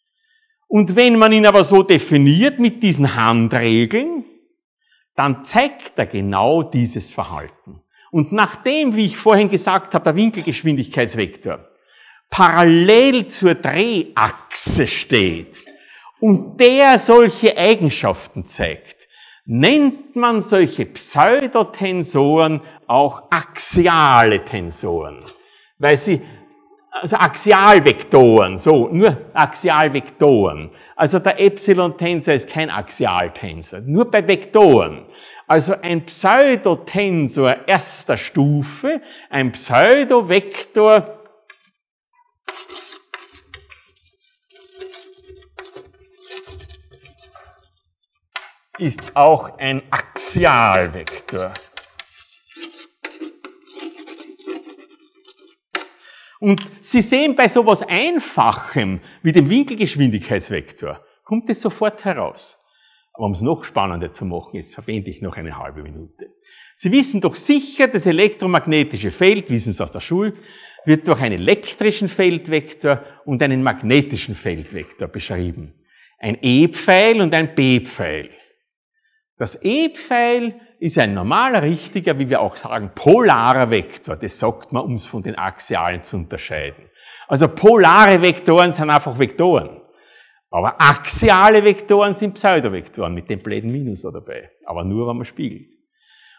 Und wenn man ihn aber so definiert mit diesen Handregeln, dann zeigt er genau dieses Verhalten. Und nachdem, wie ich vorhin gesagt habe, der Winkelgeschwindigkeitsvektor parallel zur Drehachse steht und der solche Eigenschaften zeigt, nennt man solche Pseudotensoren auch axiale Tensoren. Weil sie, also Axialvektoren, so, nur Axialvektoren. Also der Epsilon-Tensor ist kein Axialtensor, nur bei Vektoren. Also ein Pseudotensor erster Stufe, ein Pseudovektor ist auch ein Axialvektor. Und Sie sehen, bei sowas Einfachem wie dem Winkelgeschwindigkeitsvektor kommt es sofort heraus. Aber um es noch spannender zu machen, jetzt verwende ich noch eine halbe Minute. Sie wissen doch sicher, das elektromagnetische Feld, wissen Sie aus der Schule, wird durch einen elektrischen Feldvektor und einen magnetischen Feldvektor beschrieben. Ein E-Pfeil und ein B-Pfeil. Das E-Pfeil ist ein normaler, richtiger, wie wir auch sagen, polarer Vektor. Das sagt man, um es von den Axialen zu unterscheiden. Also polare Vektoren sind einfach Vektoren. Aber axiale Vektoren sind Pseudovektoren mit dem blöden Minus da dabei. Aber nur, wenn man spiegelt.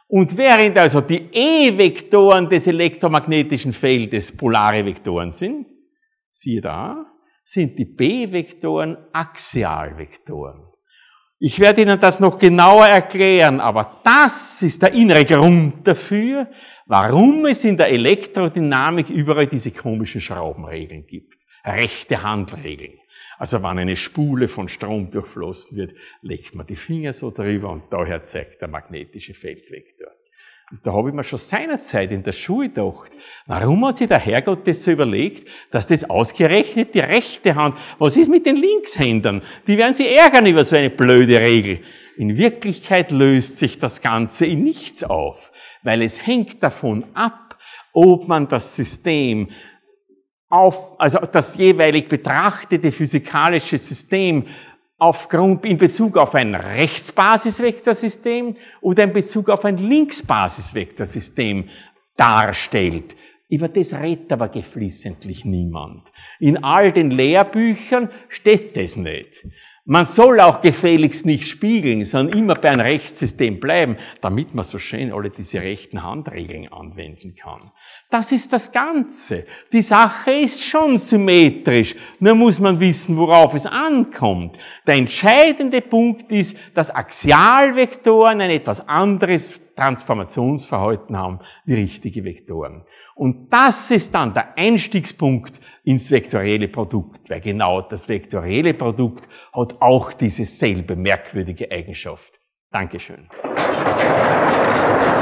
Und während also die E-Vektoren des elektromagnetischen Feldes polare Vektoren sind, siehe da, sind die B-Vektoren Axialvektoren. Ich werde Ihnen das noch genauer erklären, aber das ist der innere Grund dafür, warum es in der Elektrodynamik überall diese komischen Schraubenregeln gibt. Rechte Handregeln. Also wenn eine Spule von Strom durchflossen wird, legt man die Finger so drüber und daher zeigt der magnetische Feldvektor. Und da habe ich mir schon seinerzeit in der Schule gedacht, warum hat sich der Herrgott das so überlegt, dass das ausgerechnet die rechte Hand, was ist mit den Linkshändern? Die werden sich ärgern über so eine blöde Regel. In Wirklichkeit löst sich das Ganze in nichts auf, weil es hängt davon ab, ob man das System auf, also das jeweilig betrachtete physikalische System aufgrund, in Bezug auf ein Rechtsbasisvektorsystem oder in Bezug auf ein Linksbasisvektorsystem darstellt. Über das redet aber geflissentlich niemand. In all den Lehrbüchern steht das nicht. Man soll auch gefälligst nicht spiegeln, sondern immer bei einem Rechtssystem bleiben, damit man so schön alle diese rechten Handregeln anwenden kann. Das ist das Ganze. Die Sache ist schon symmetrisch, nur muss man wissen, worauf es ankommt. Der entscheidende Punkt ist, dass Axialvektoren ein etwas anderes Transformationsverhalten haben wie richtige Vektoren. Und das ist dann der Einstiegspunkt ins vektorielle Produkt, weil genau das vektorielle Produkt hat auch diese selbe merkwürdige Eigenschaft. Dankeschön.